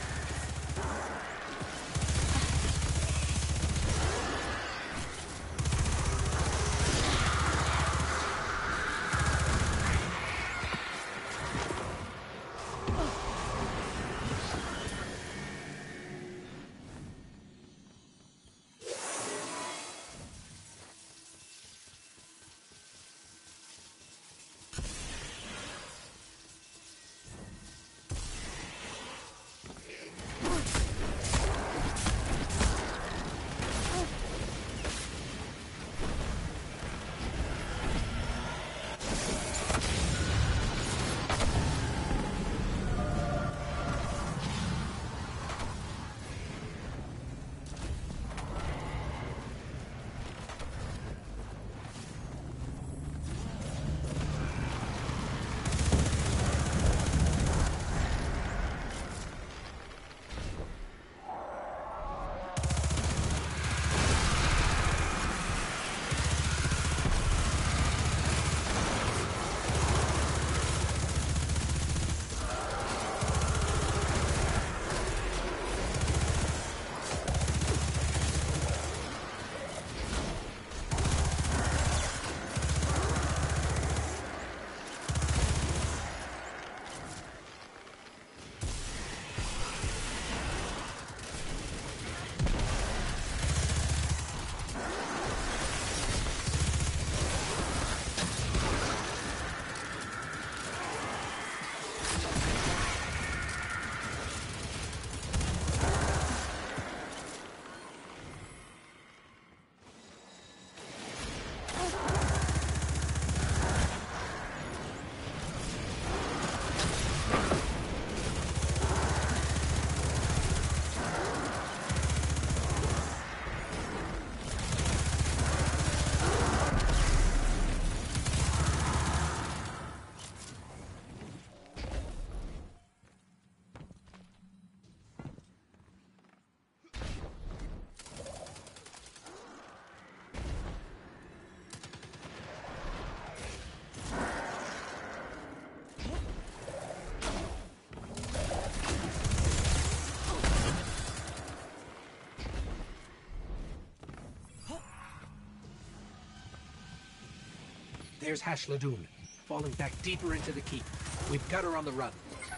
There's Hashladun, falling back deeper into the keep. We've got her on the run.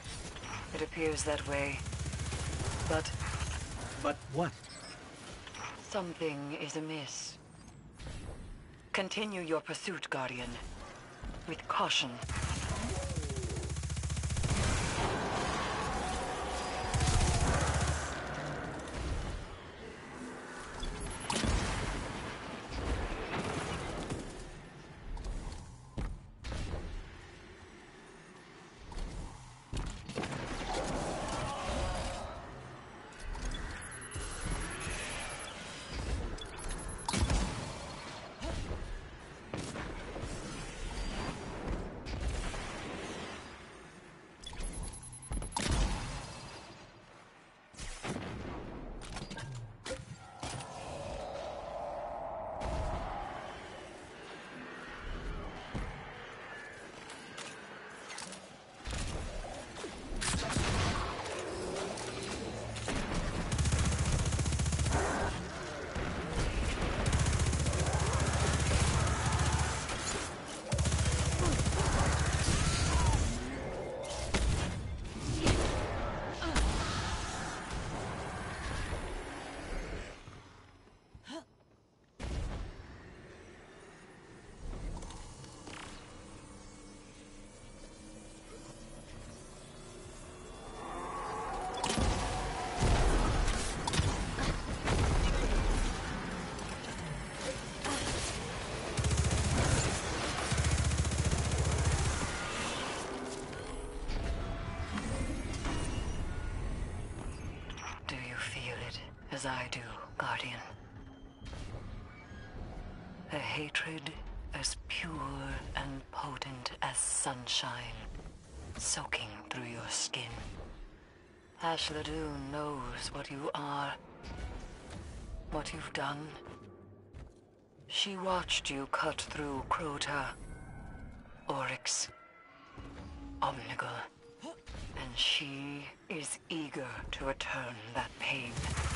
It appears that way. But... But what? Something is amiss. Continue your pursuit, Guardian. With caution. as I do, Guardian. A hatred as pure and potent as sunshine, soaking through your skin. Ashla Doon knows what you are, what you've done. She watched you cut through Crota, Oryx, Omnigul, and she is eager to return that pain.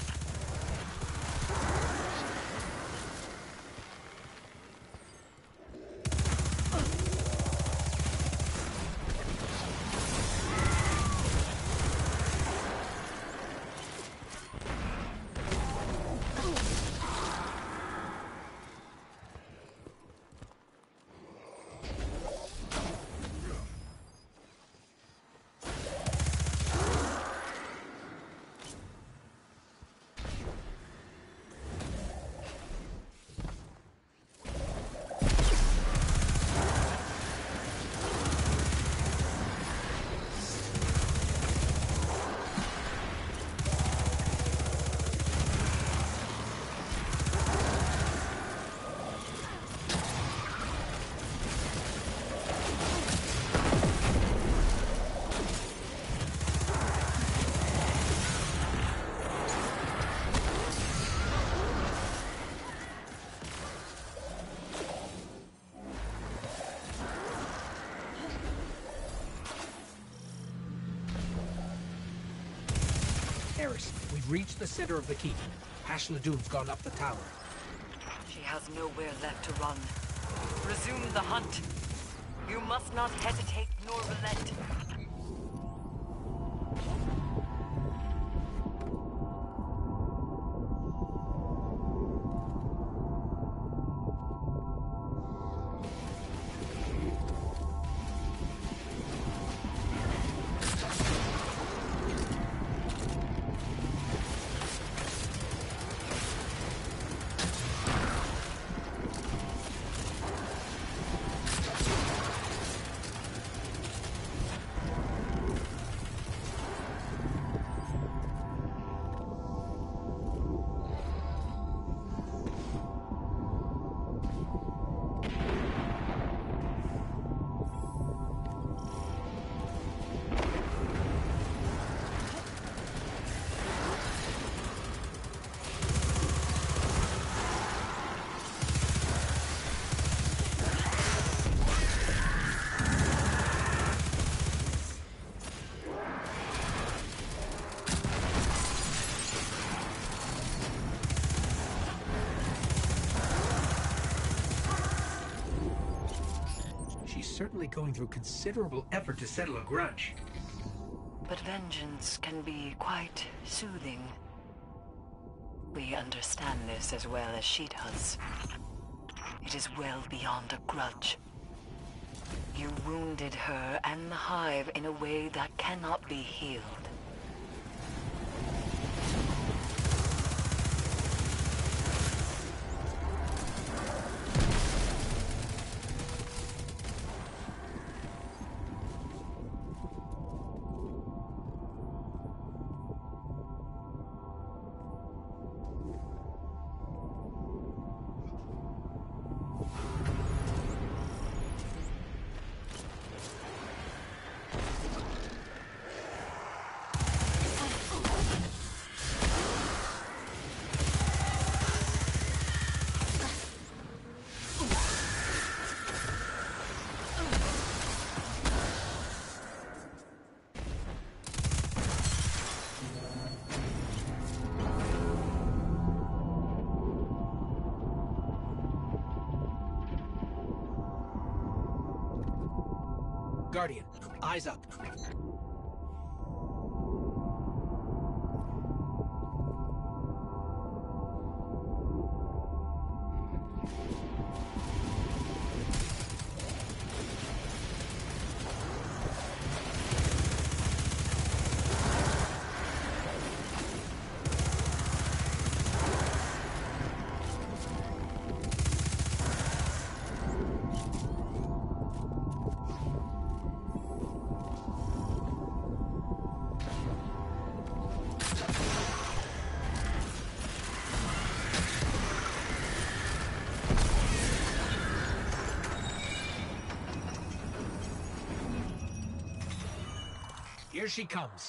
Eris, we've reached the center of the keep. Ashla Doon's gone up the tower. She has nowhere left to run. Resume the hunt. You must not hesitate nor relent. Certainly going through considerable effort to settle a grudge. But vengeance can be quite soothing. We understand this as well as she does. It is well beyond a grudge. You wounded her and the Hive in a way that cannot be healed. Guardian, eyes up. Here she comes.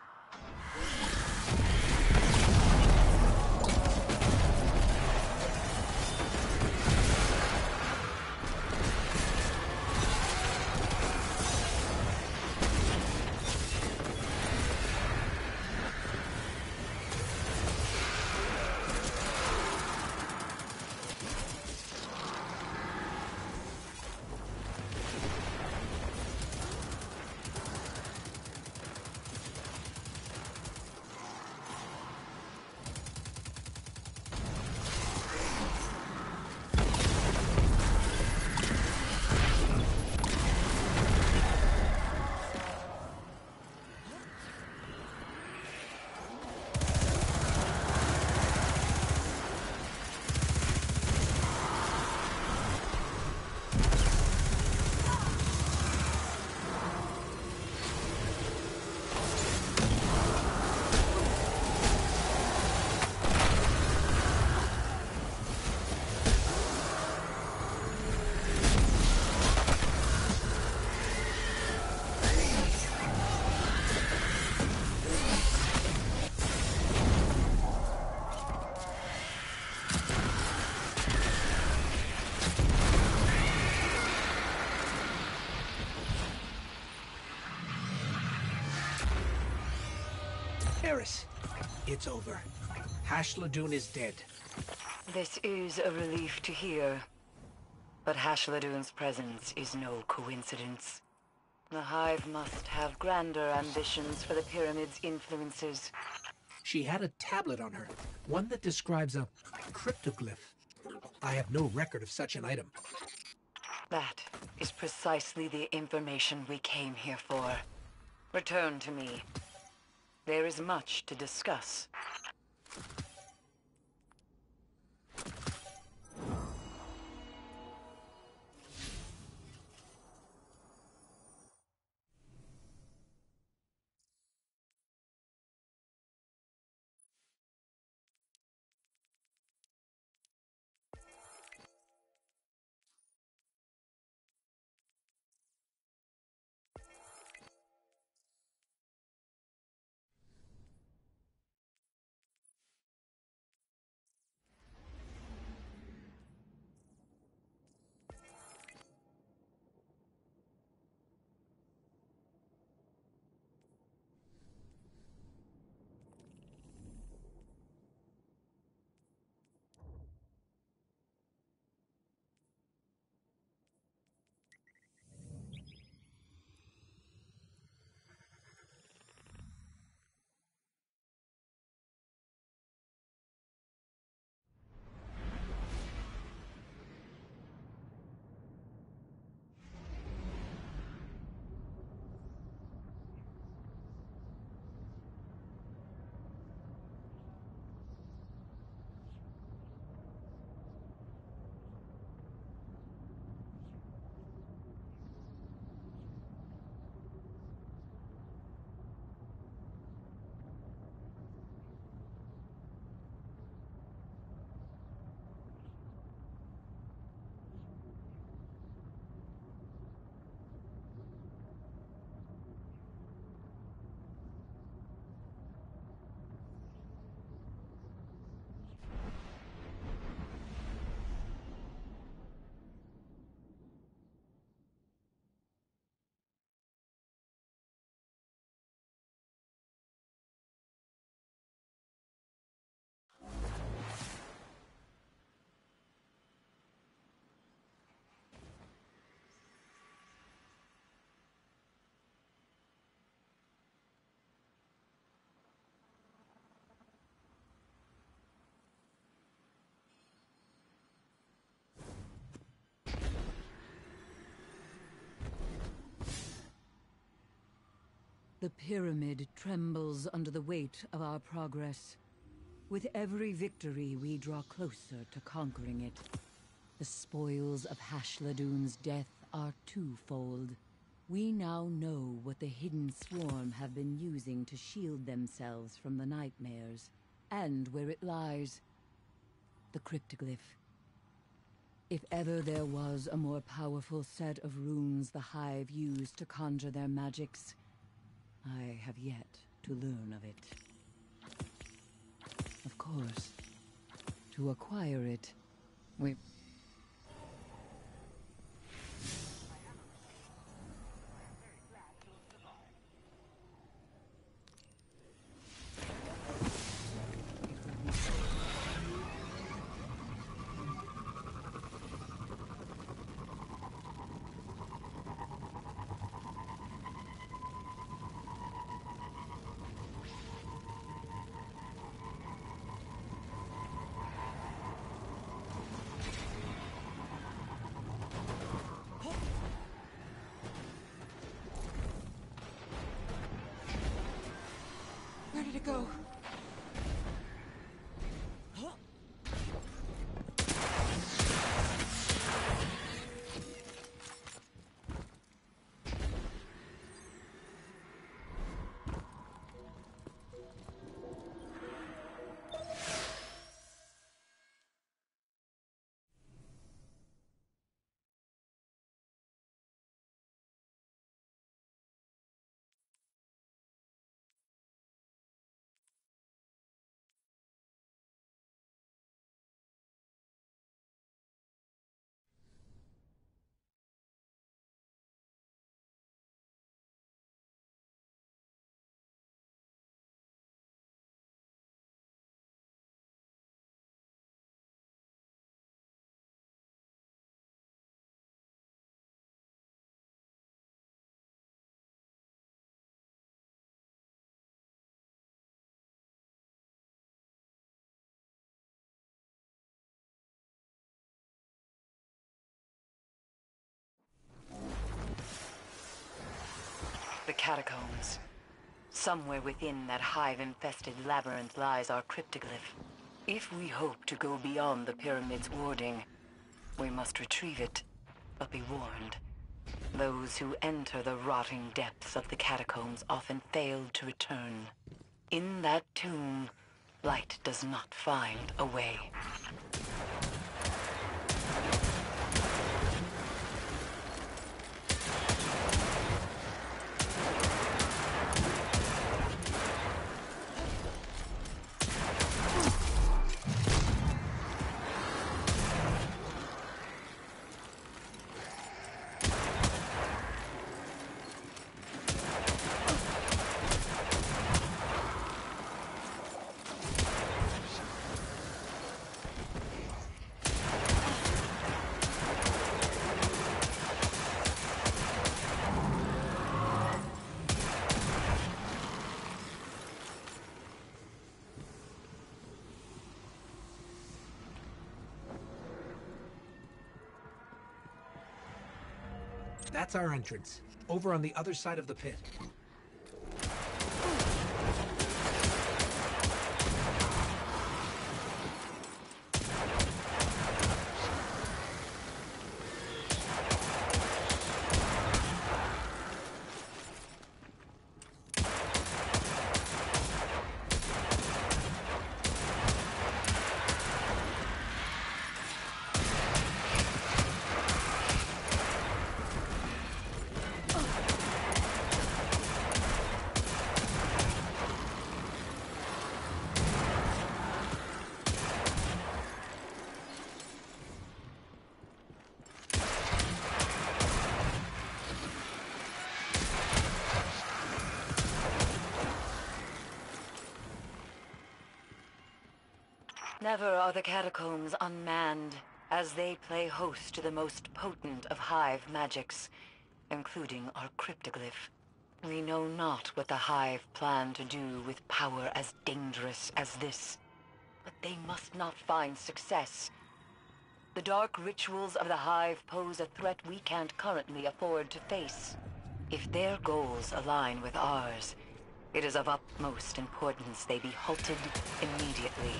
Eris, it's over. Hashladun is dead. This is a relief to hear. But Hashladun's presence is no coincidence. The Hive must have grander ambitions for the Pyramid's influences. She had a tablet on her, one that describes a cryptoglyph. I have no record of such an item. That is precisely the information we came here for. Return to me. There is much to discuss. The pyramid trembles under the weight of our progress. With every victory, we draw closer to conquering it. The spoils of Hashladun's death are twofold. We now know what the Hidden Swarm have been using to shield themselves from the nightmares, and where it lies. The cryptoglyph. If ever there was a more powerful set of runes the Hive used to conjure their magics, I have yet to learn of it. Of course, to acquire it, we... Where did it go? The catacombs. Somewhere within that hive-infested labyrinth lies our cryptoglyph. If we hope to go beyond the pyramid's warding, we must retrieve it, but be warned. Those who enter the rotting depths of the catacombs often fail to return. In that tomb, light does not find a way. That's our entrance, over on the other side of the pit. Never are the catacombs unmanned, as they play host to the most potent of Hive magics, including our cryptoglyph. We know not what the Hive plan to do with power as dangerous as this, but they must not find success. The dark rituals of the Hive pose a threat we can't currently afford to face. If their goals align with ours, it is of utmost importance they be halted immediately.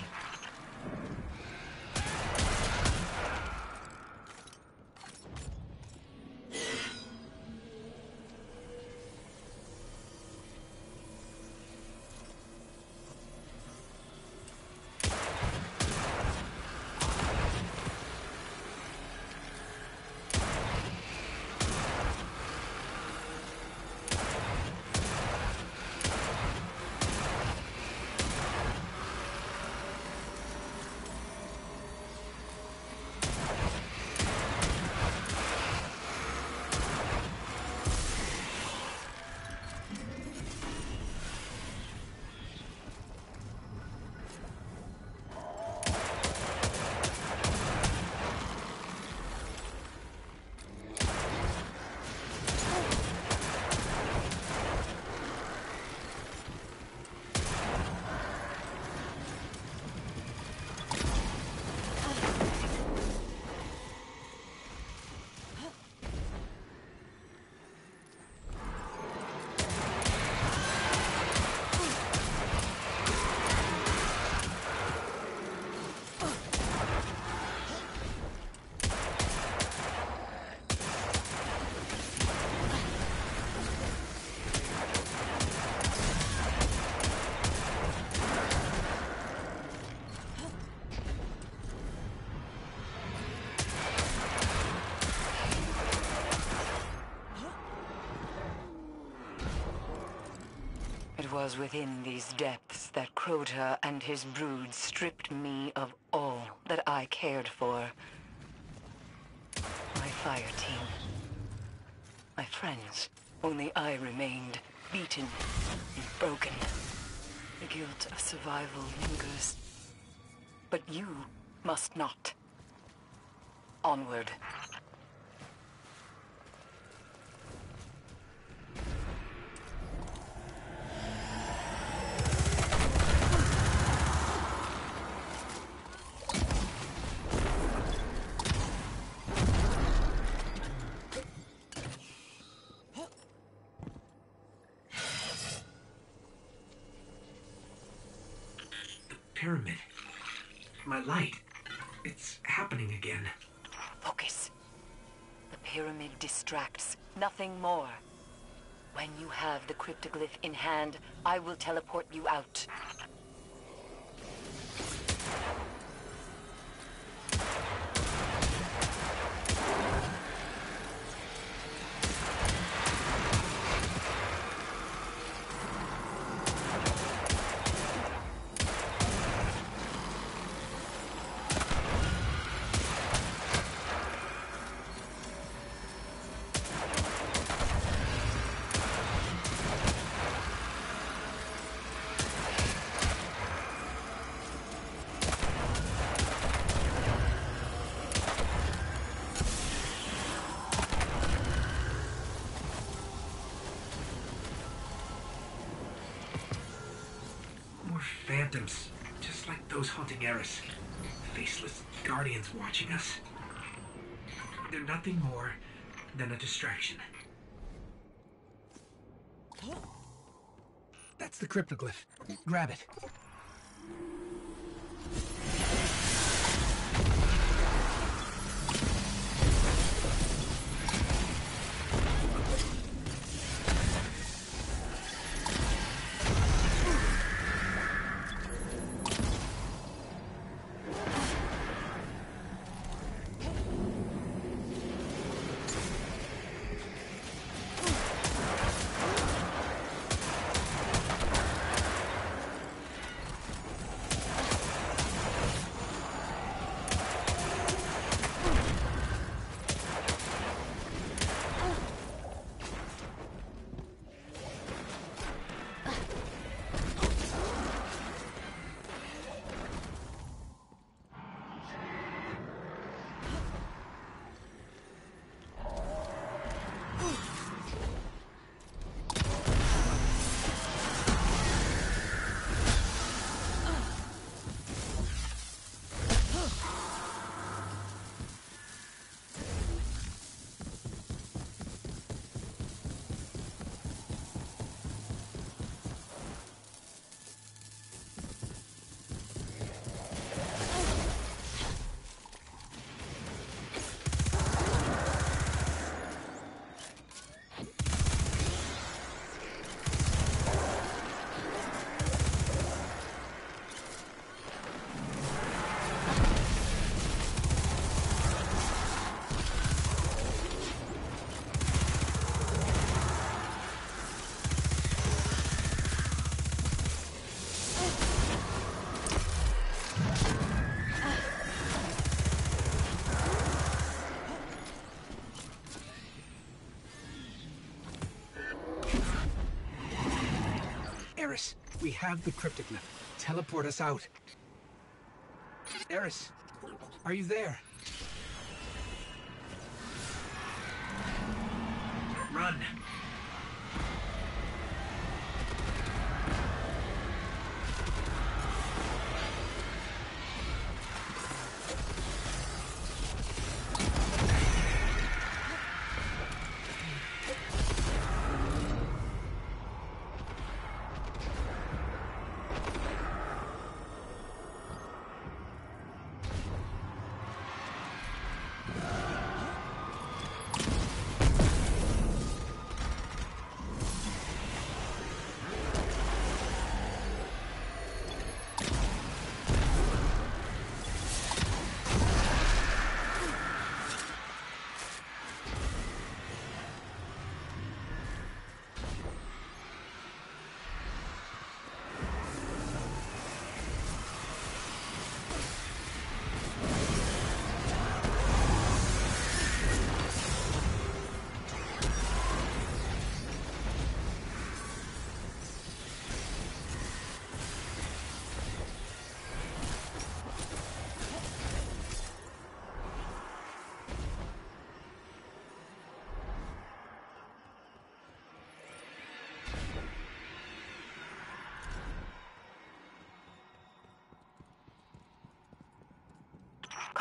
was within these depths that Crota and his brood stripped me of all that I cared for. My fire team. My friends. Only I remained, beaten and broken. The guilt of survival lingers. But you must not. Onward. Pyramid. My light. It's happening again. Focus. The pyramid distracts, nothing more. When you have the cryptoglyph in hand, I will teleport you out. Phantoms, just like those haunting Eris. Faceless guardians watching us. They're nothing more than a distraction. That's the cryptoglyph. Grab it. Eris, we have the cryptoglyph. Teleport us out. Eris, are you there? Run.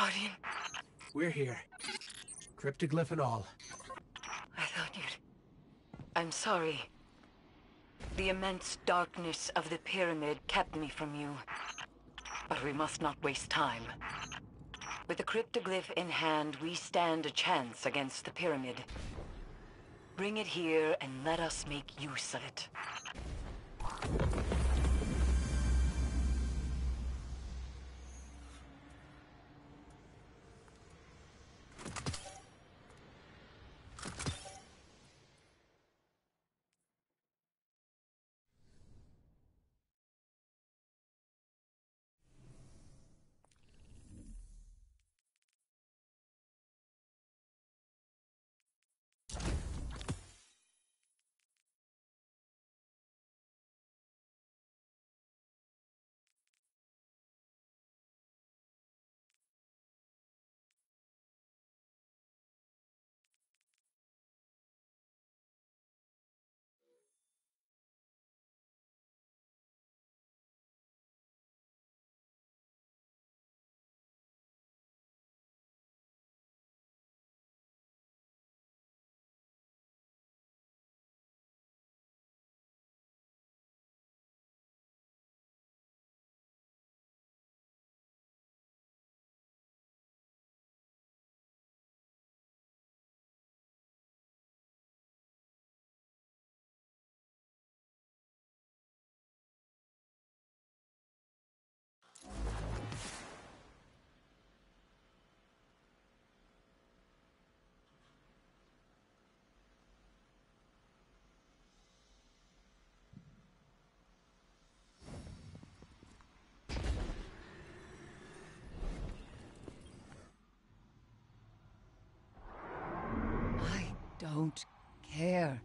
Guardian. We're here. Cryptoglyph and all. I thought you'd... I'm sorry. The immense darkness of the pyramid kept me from you. But we must not waste time. With the cryptoglyph in hand, we stand a chance against the pyramid. Bring it here and let us make use of it. Don't care.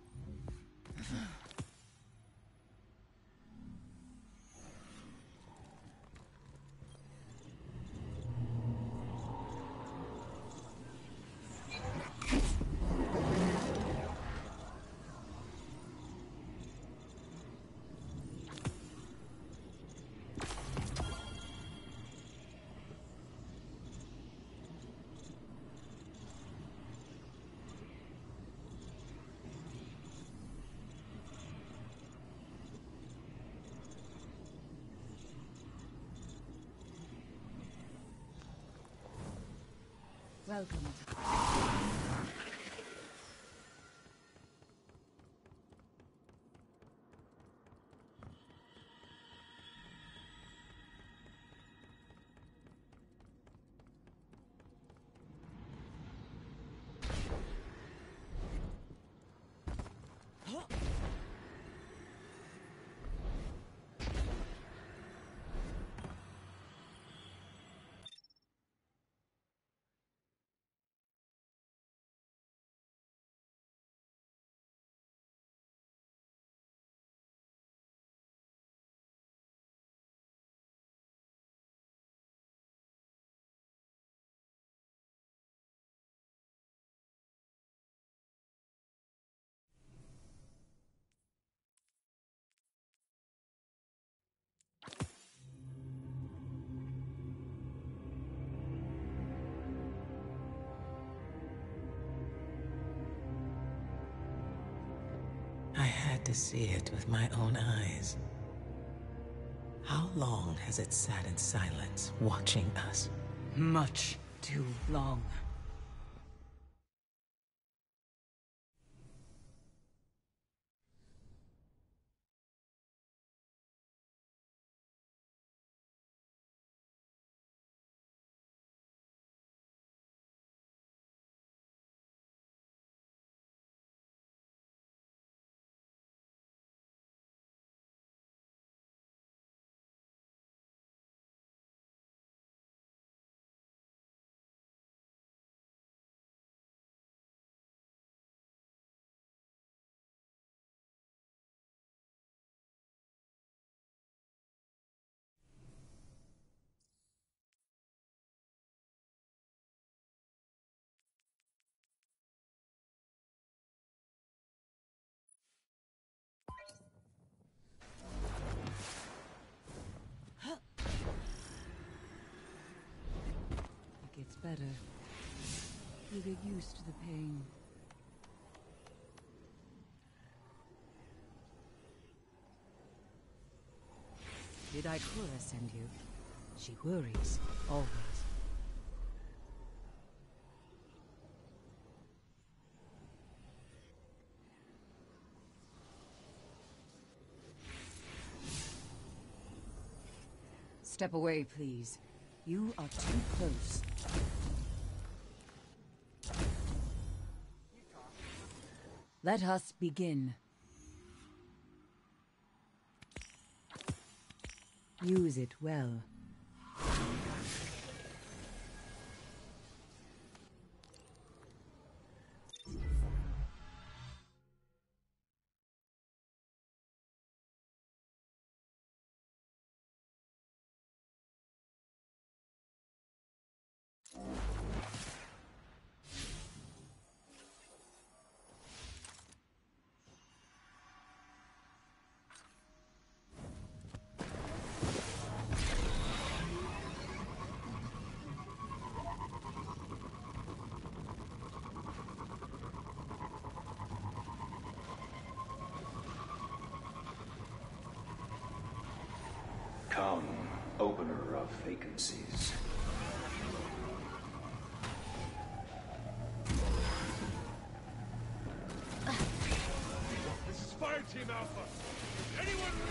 Welcome. I had to see it with my own eyes. How long has it sat in silence, watching us? Much too long. better. You get used to the pain. Did Ikora send you? She worries, always. Step away, please. You are too close. Let us begin. Use it well. Come, opener of vacancies. This is Fire Team Alpha. Anyone read?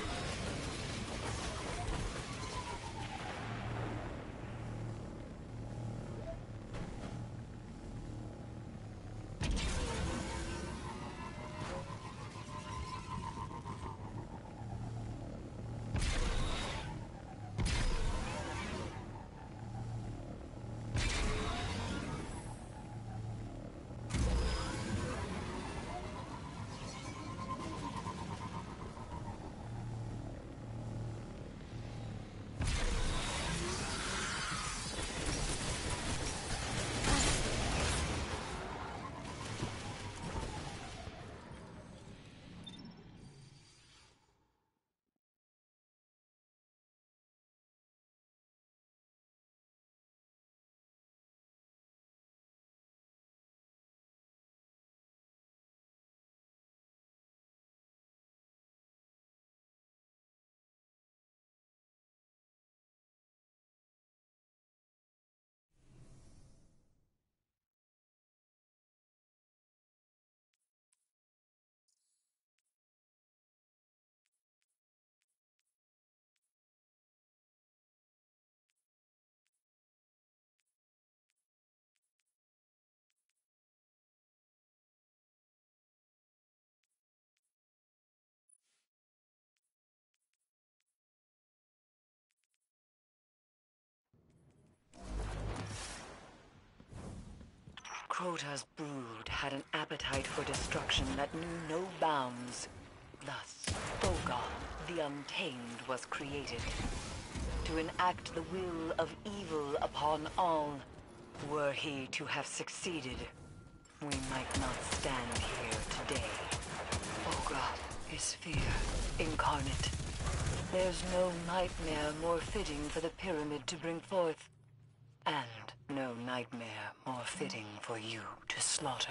Crota's brood had an appetite for destruction that knew no bounds. Thus, Bogar, the Untamed, was created. To enact the will of evil upon all. Were he to have succeeded, we might not stand here today. Bogar is fear incarnate. There's no nightmare more fitting for the pyramid to bring forth. And no nightmare more fitting for you to slaughter.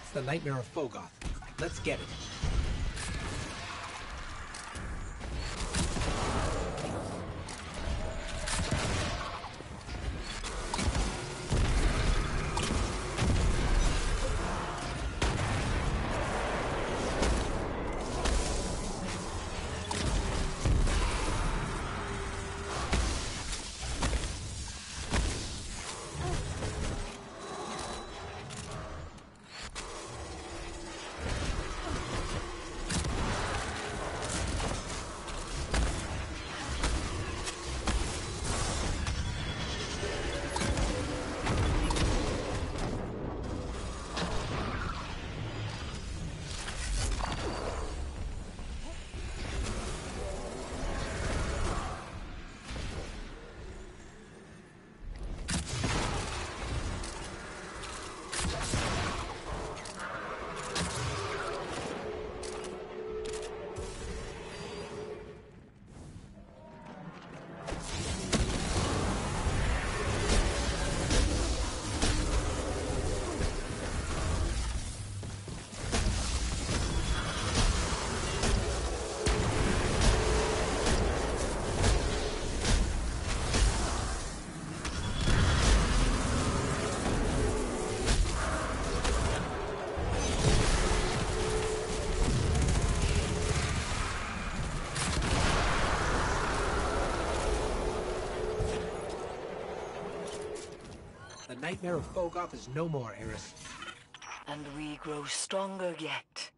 That's the Nightmare of Fogoth. Let's get it. The Nightmare of Fogoth is no more, Eris. And we grow stronger yet.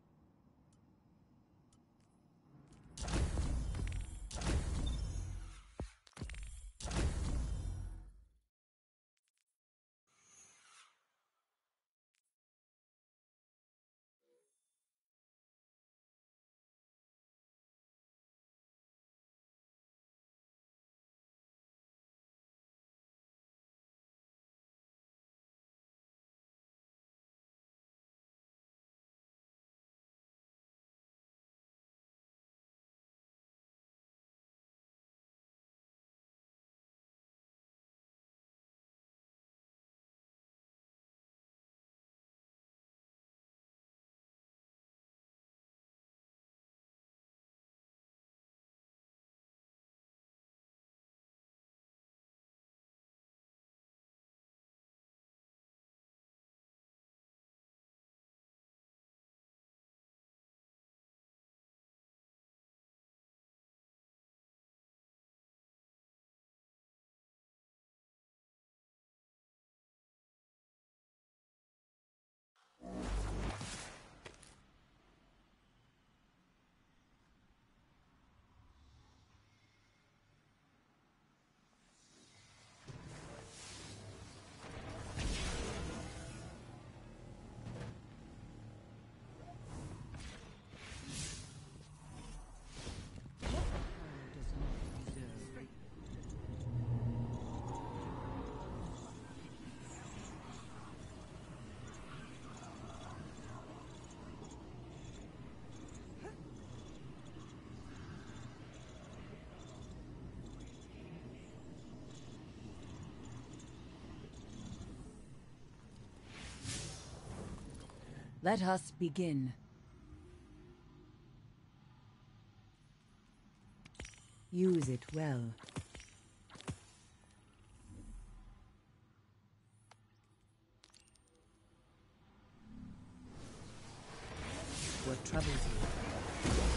Let us begin. Use it well. What troubles you?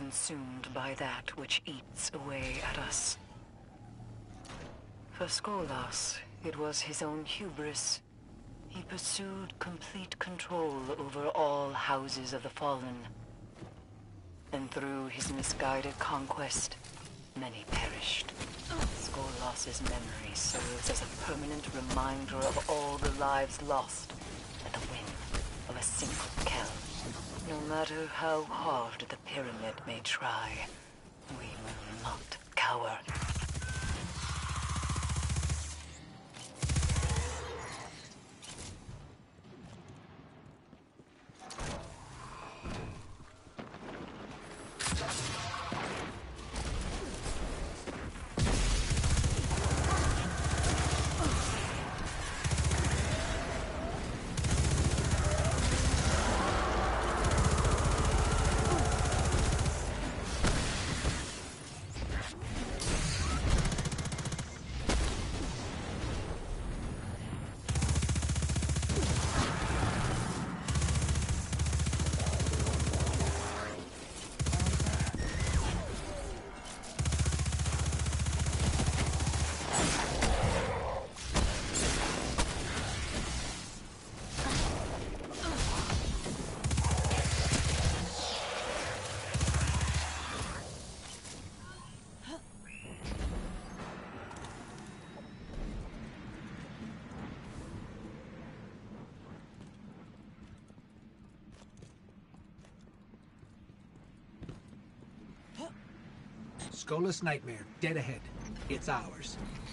consumed by that which eats away at us. For Skolas, it was his own hubris. He pursued complete control over all houses of the fallen. And through his misguided conquest, many perished. Skolas' memory serves as a permanent reminder of all the lives lost at the whim of a single Kell. No matter how hard the Pyramid may try, we will not cower. Skolas Nightmare, dead ahead. It's ours.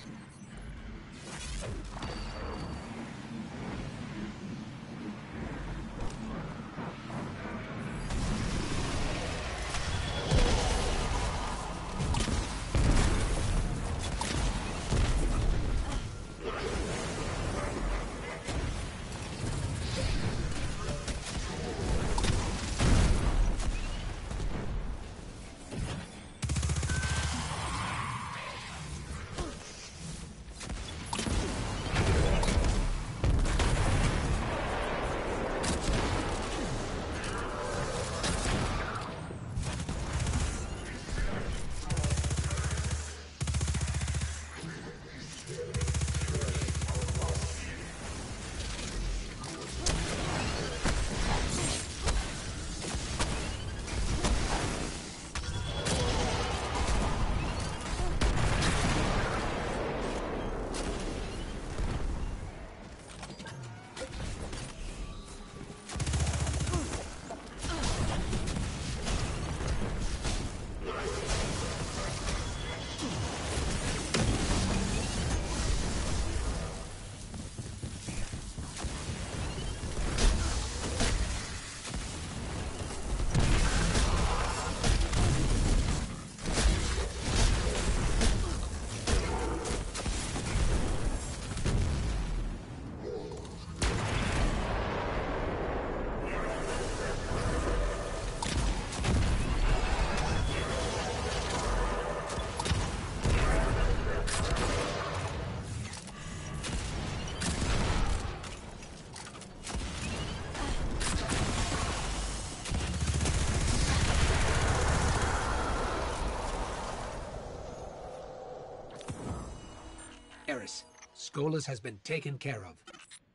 Eris, Skolas has been taken care of.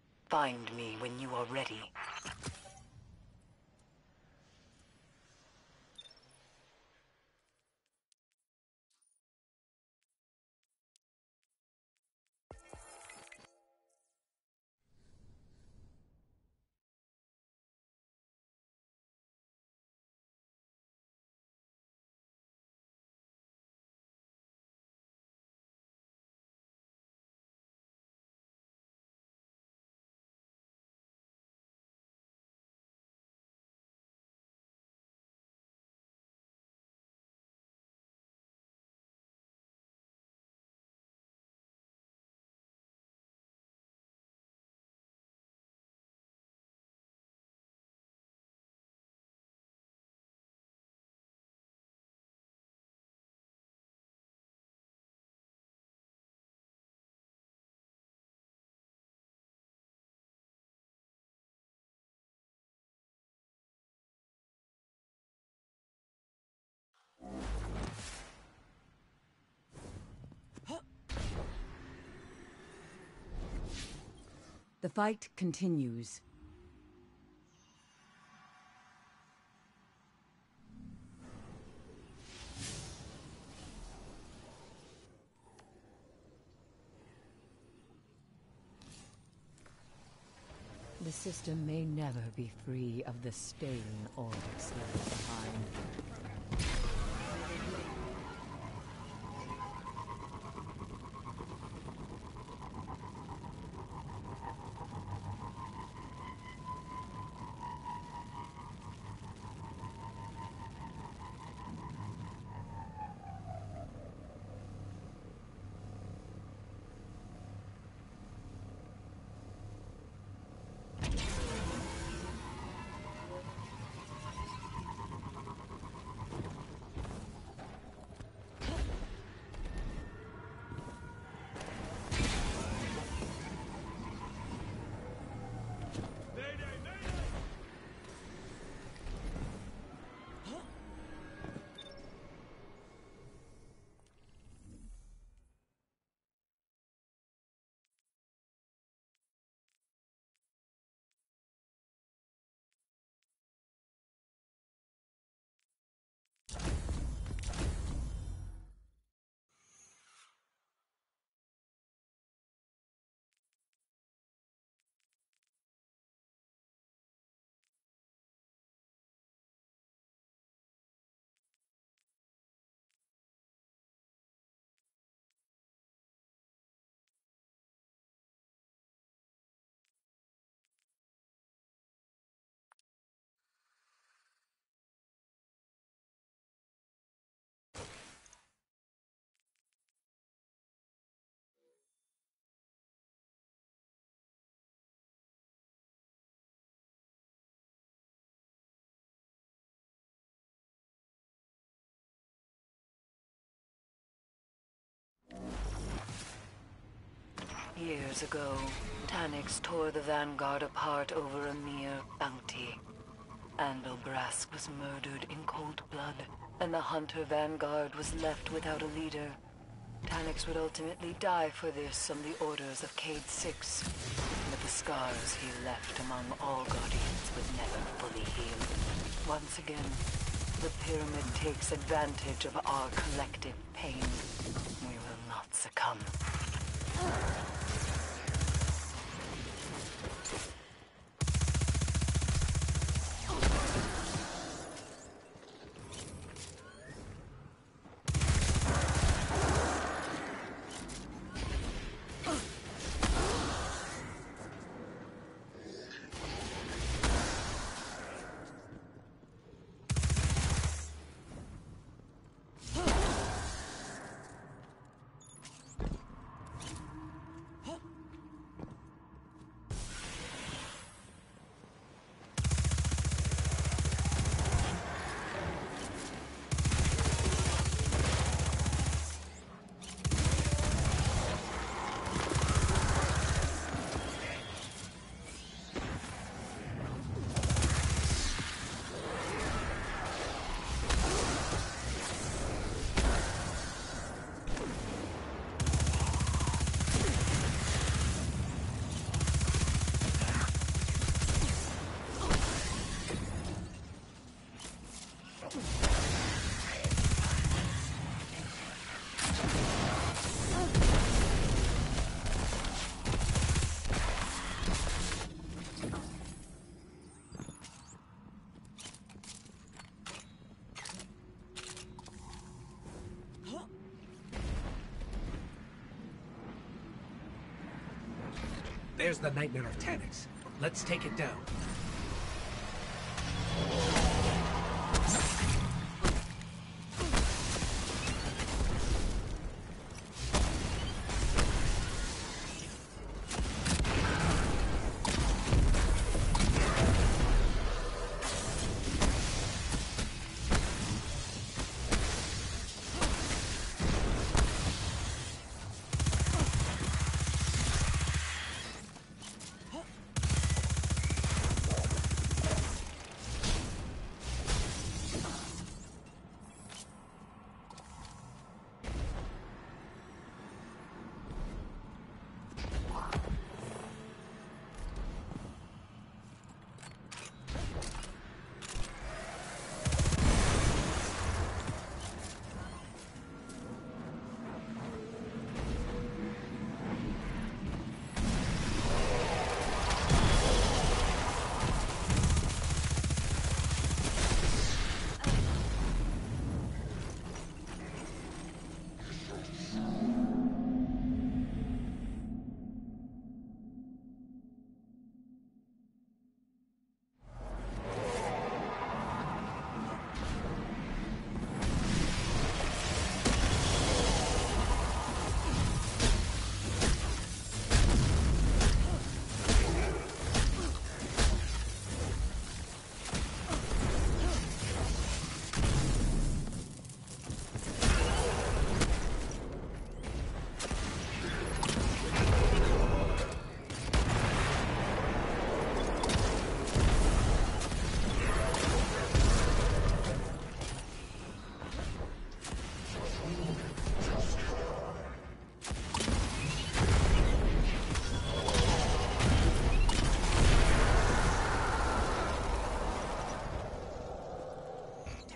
Find me when you are ready. The fight continues. The system may never be free of the stain Oryx left behind. Years ago, Taniks tore the Vanguard apart over a mere bounty. Andal Brask was murdered in cold blood, and the Hunter Vanguard was left without a leader. Taniks would ultimately die for this on the orders of Cayde Six, but the scars he left among all Guardians would never fully heal. Once again, the Pyramid takes advantage of our collective pain. We will not succumb. There's the Nightmare of Taniks. Let's take it down.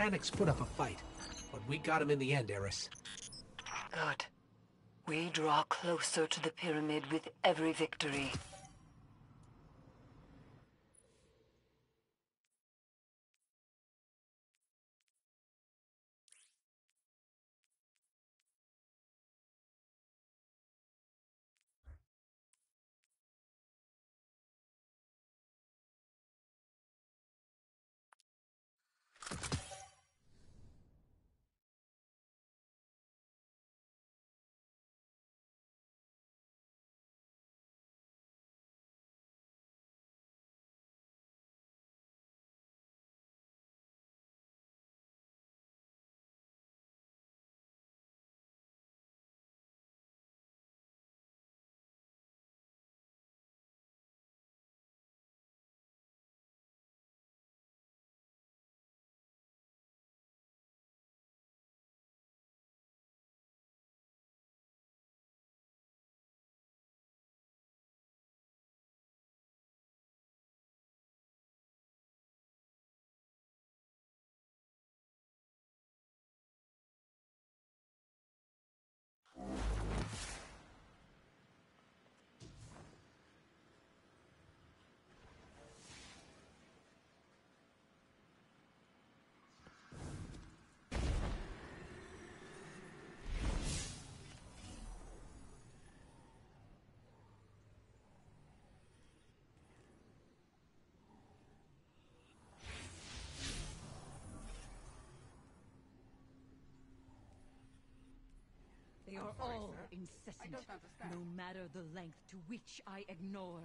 mechanics put up a fight, but we got him in the end, Eris. Good. We draw closer to the pyramid with every victory. They are all incessant, no matter the length to which I ignore.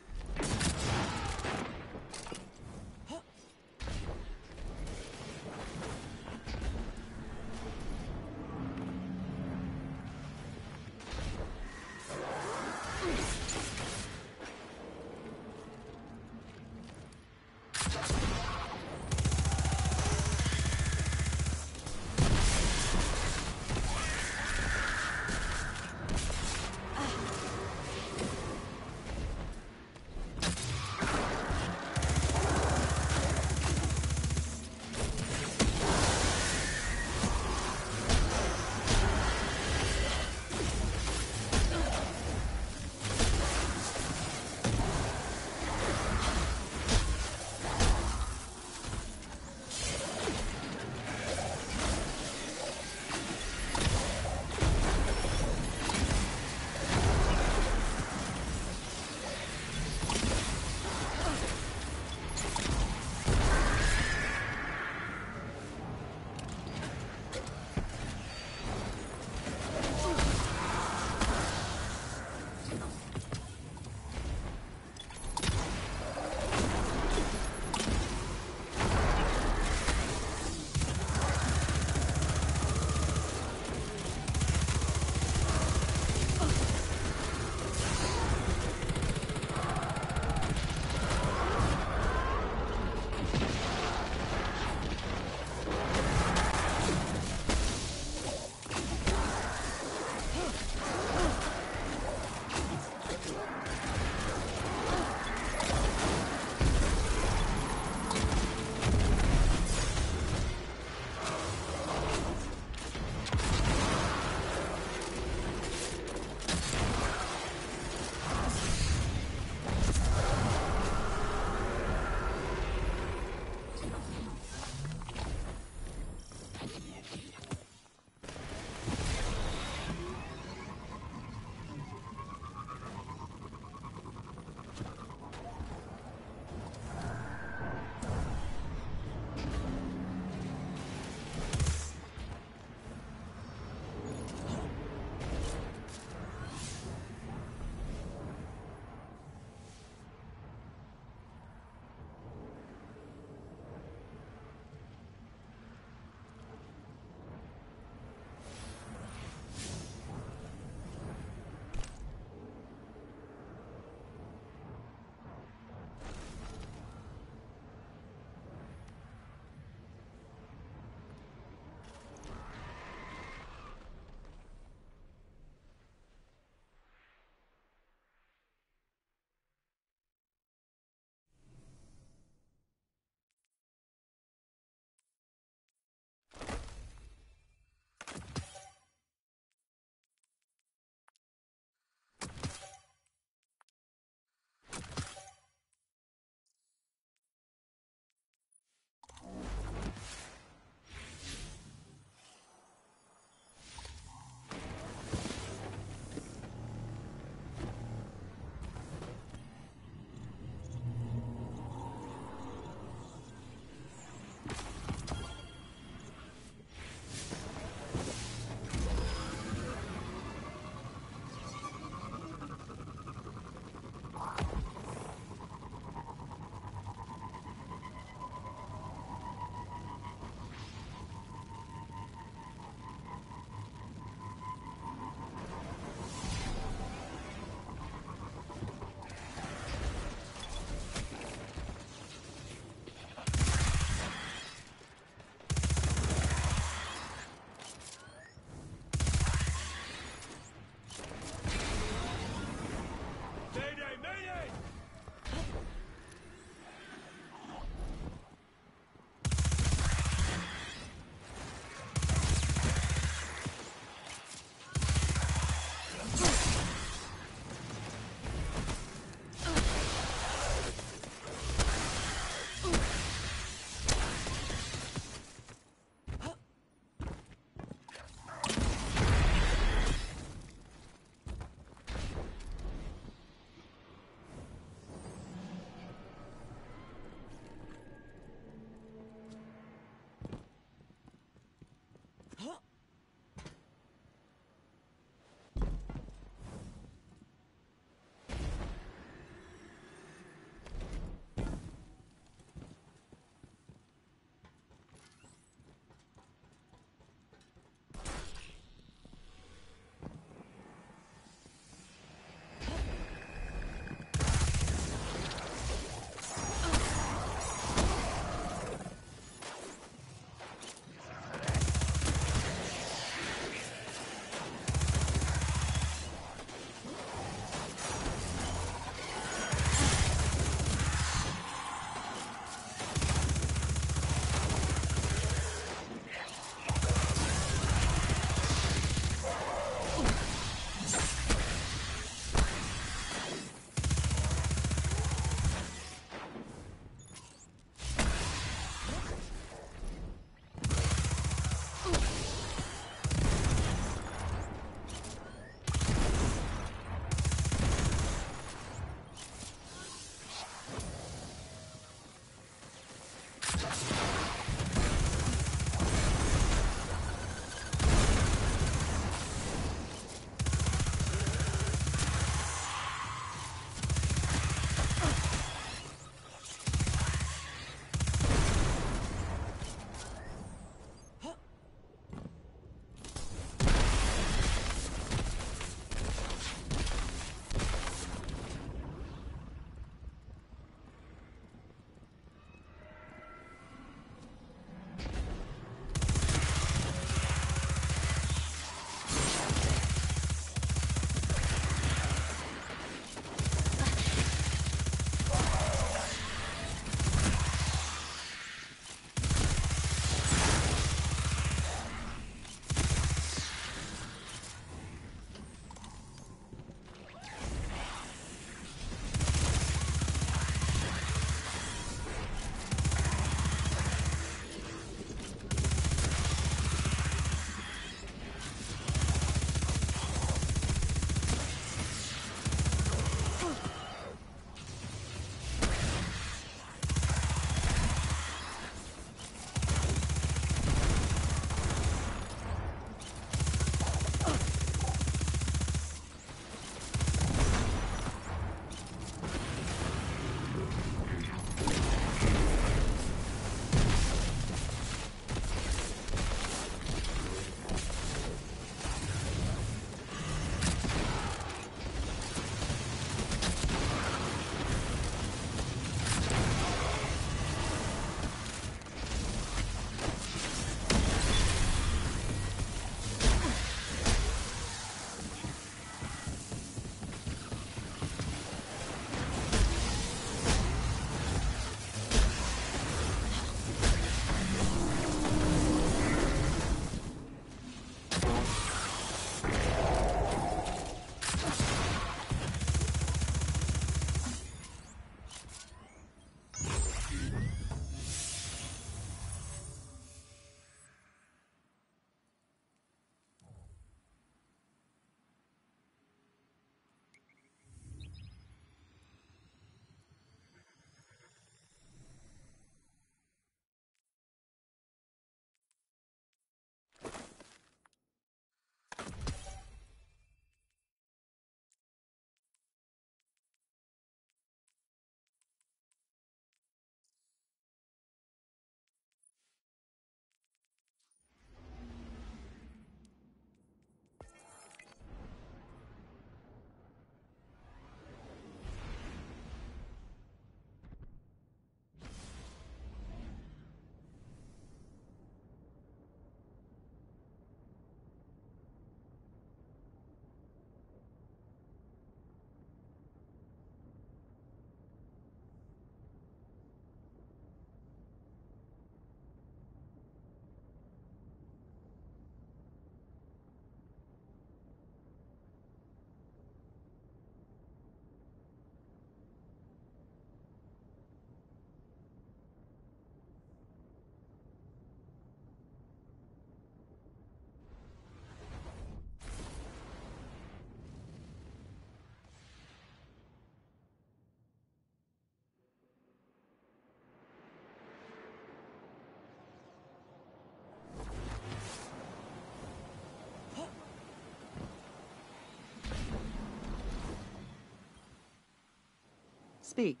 Speak.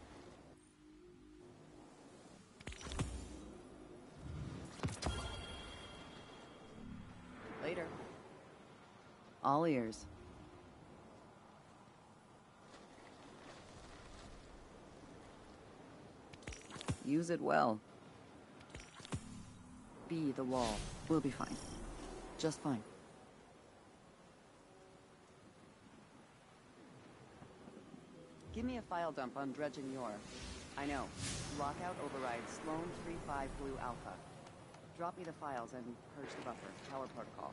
Later. All ears. Use it well. Be the wall. We'll be fine. Just fine. Give me a file dump on Dredging Yor. I know. Lockout overrides Sloan three five Blue Alpha. Drop me the files and purge the buffer. Tower protocol.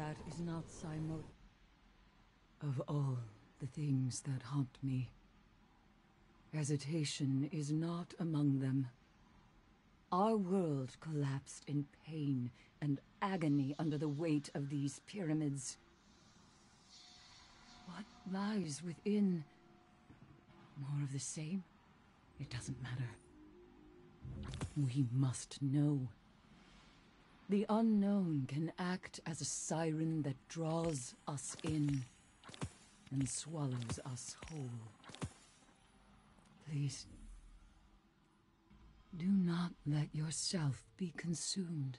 that is not Simon. Of all the things that haunt me, hesitation is not among them. Our world collapsed in pain and agony under the weight of these pyramids. What lies within? More of the same? It doesn't matter. We must know. The unknown can act as a siren that draws us in and swallows us whole. Please, do not let yourself be consumed.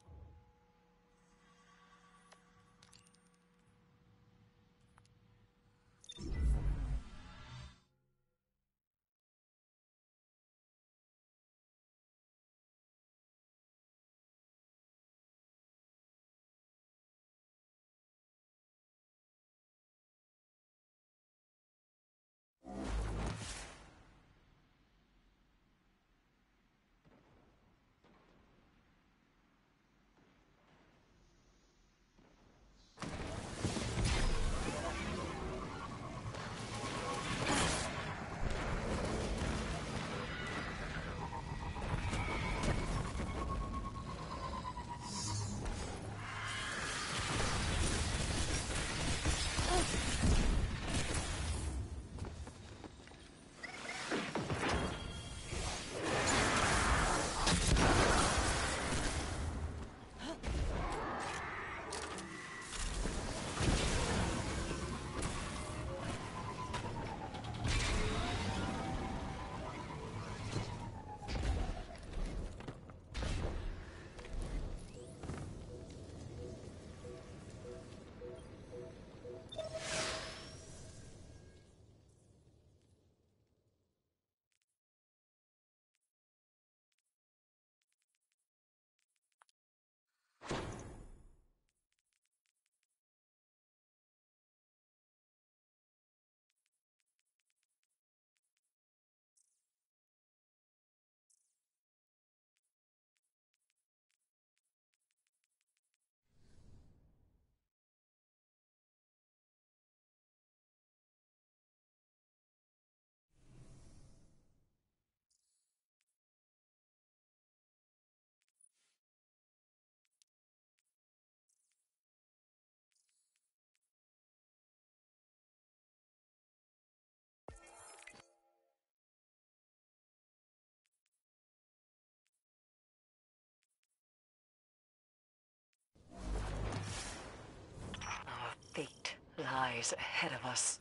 Fate lies ahead of us.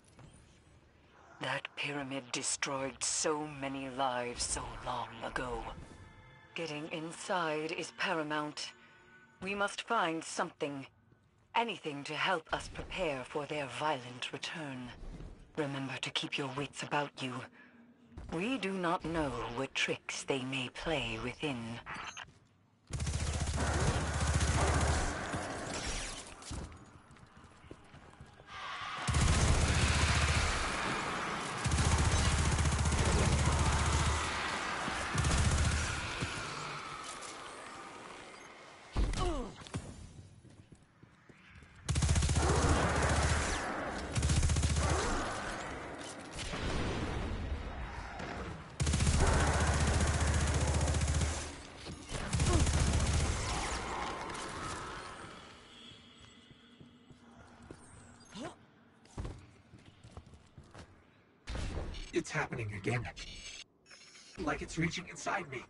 That pyramid destroyed so many lives so long ago. Getting inside is paramount. We must find something, anything to help us prepare for their violent return. Remember to keep your wits about you. We do not know what tricks they may play within. It's happening again. Like it's reaching inside me.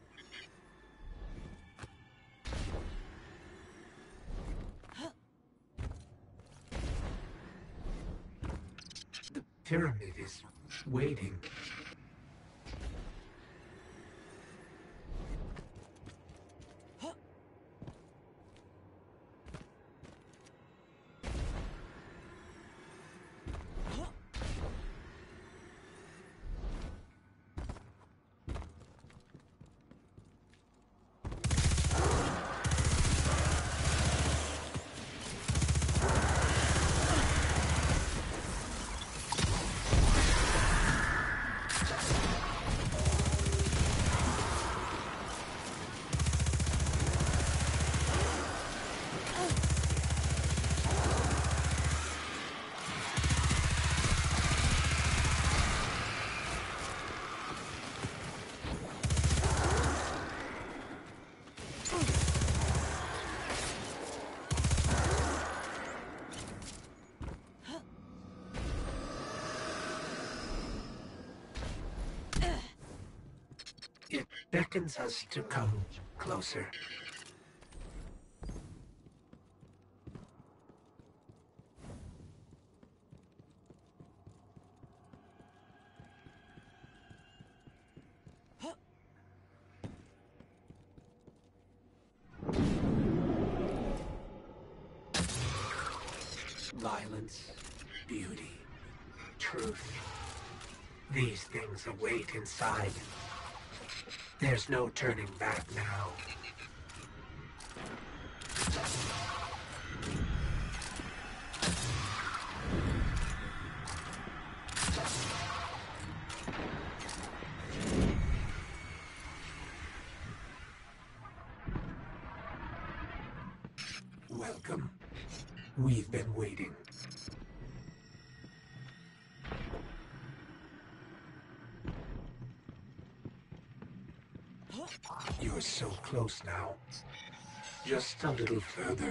The pyramid is waiting. It beckons us to come closer. Violence, beauty, truth. These things await inside. There's no turning back now. Welcome. We've been waiting. You're so close now. Just a little further.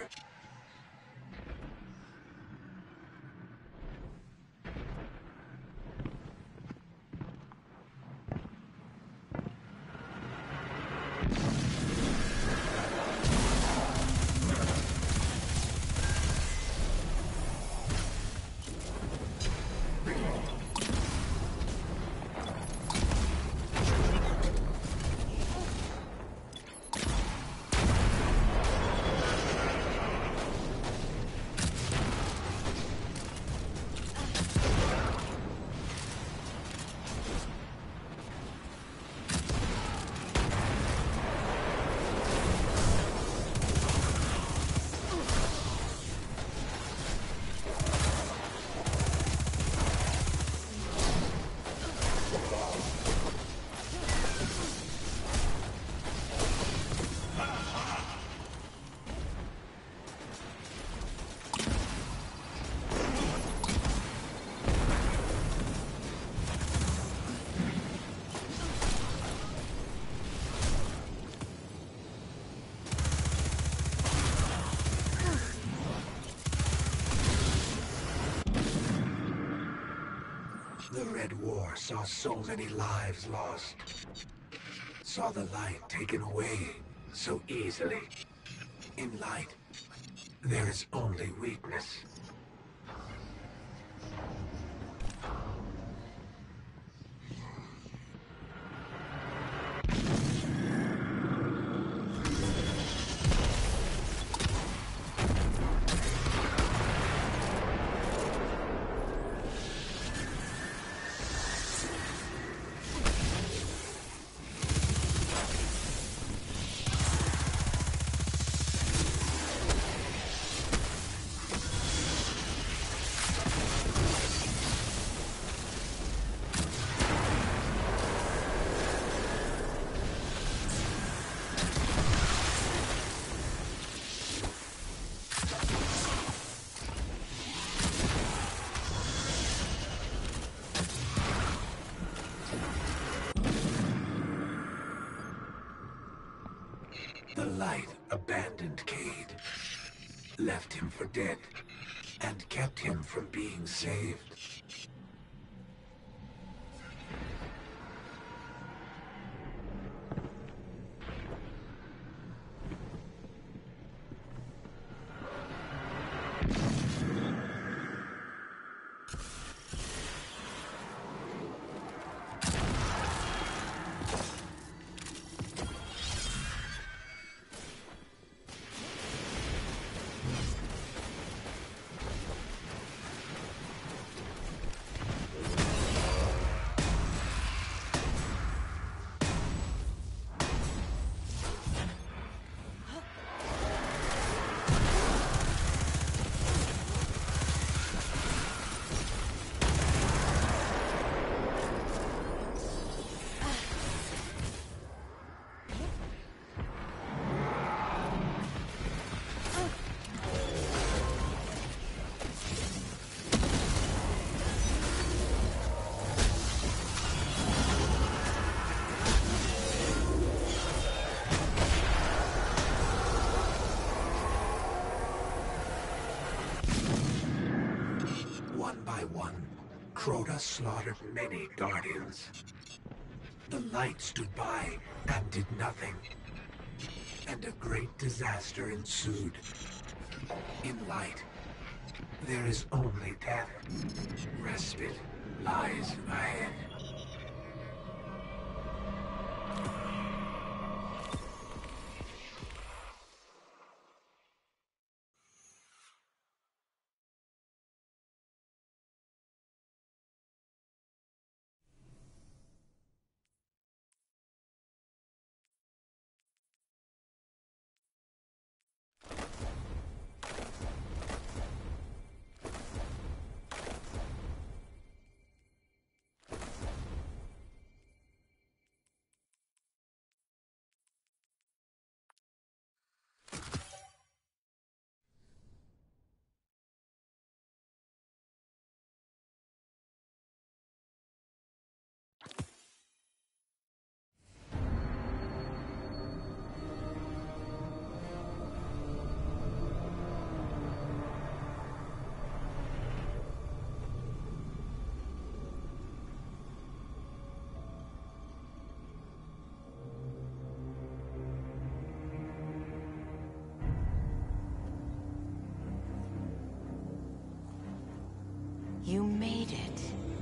The Red War saw so many lives lost. Saw the light taken away so easily. In light, there is only weakness. The light abandoned Cade, left him for dead, and kept him from being saved. One by one, Crota slaughtered many Guardians. The light stood by and did nothing. And a great disaster ensued. In light, there is only death. Respite lies ahead. You made it.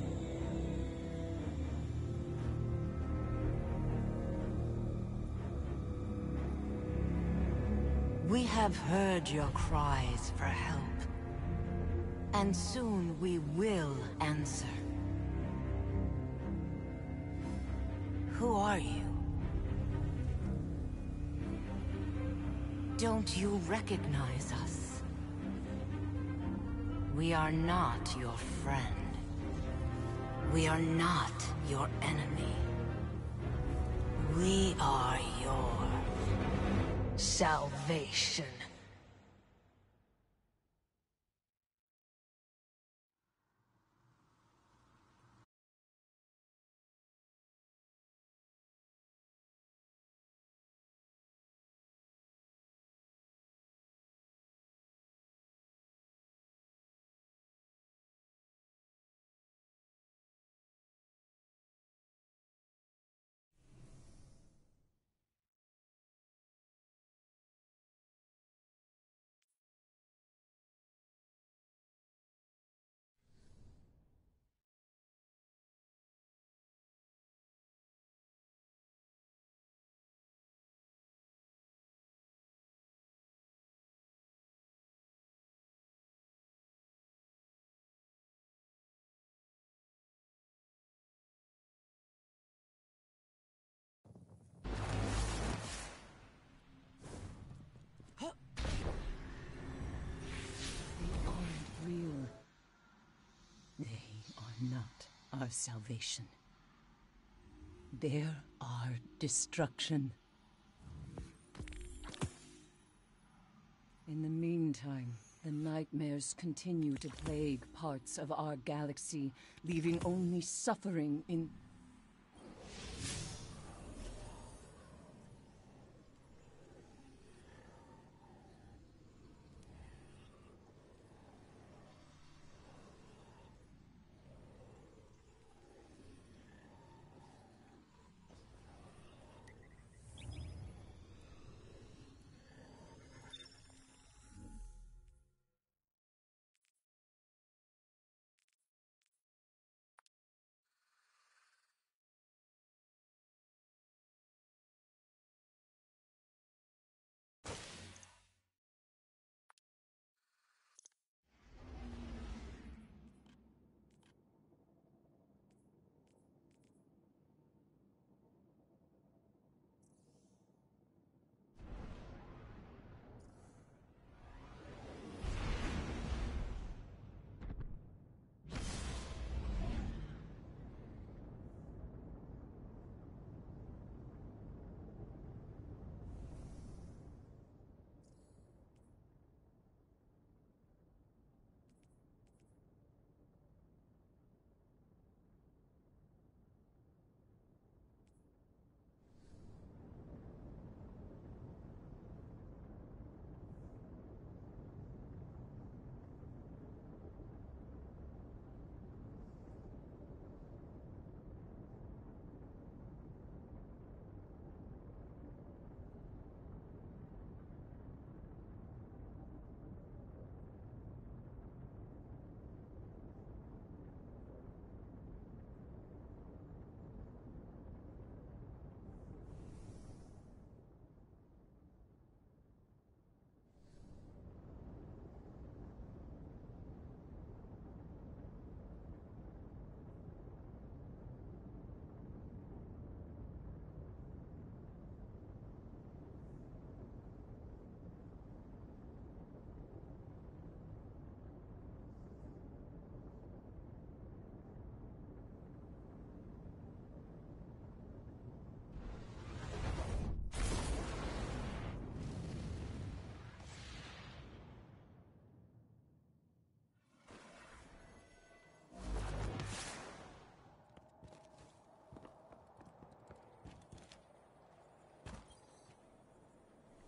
We have heard your cries for help. And soon we will answer. Who are you? Don't you recognize us? We are not your friend. We are not your enemy. We are your salvation. Real. They are not our salvation. They're our destruction. In the meantime, the nightmares continue to plague parts of our galaxy, leaving only suffering in...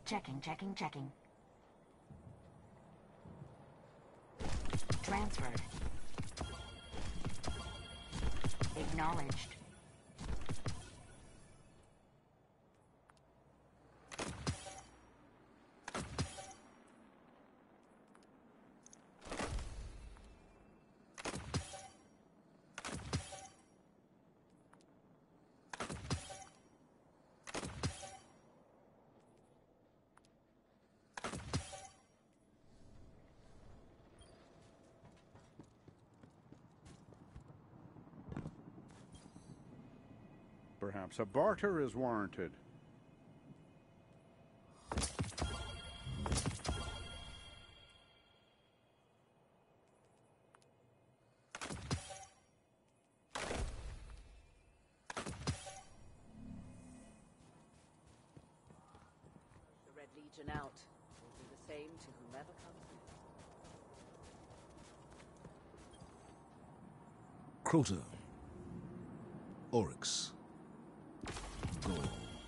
Checking, checking, checking. Transferred. Acknowledged. Perhaps a barter is warranted. The Red Legion out. We'll do the same to whomever comes in. Crota. Oryx. Gaul.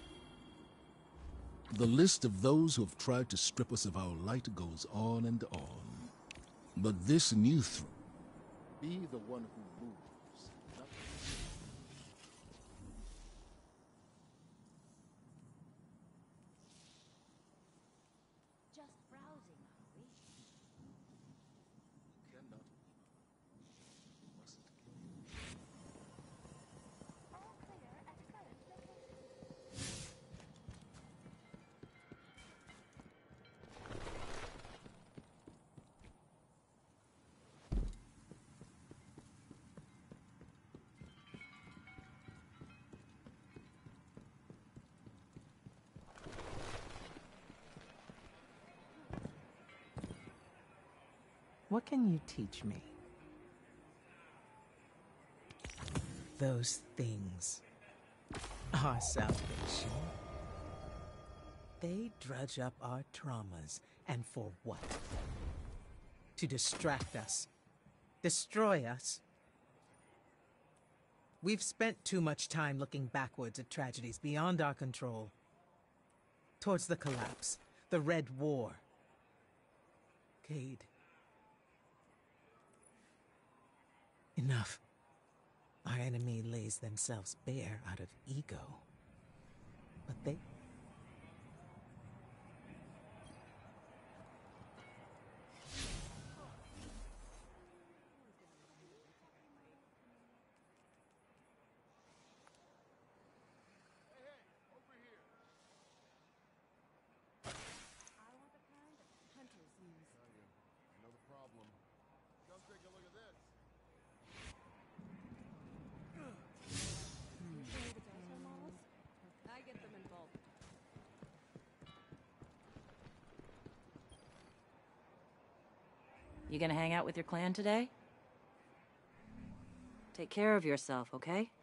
The list of those who have tried to strip us of our light goes on and on. But this new threat... Be the one who moves, not Just browsing, are we? cannot. Mustn't. All clear at current location. What can you teach me? Those things are salvation. They drudge up our traumas, and for what? To distract us. Destroy us. We've spent too much time looking backwards at tragedies beyond our control. Towards the collapse, the Red War. Cayde. Enough. Our enemy lays themselves bare out of ego. But they... I get them involved. You gonna hang out with your clan today? Take care of yourself, okay?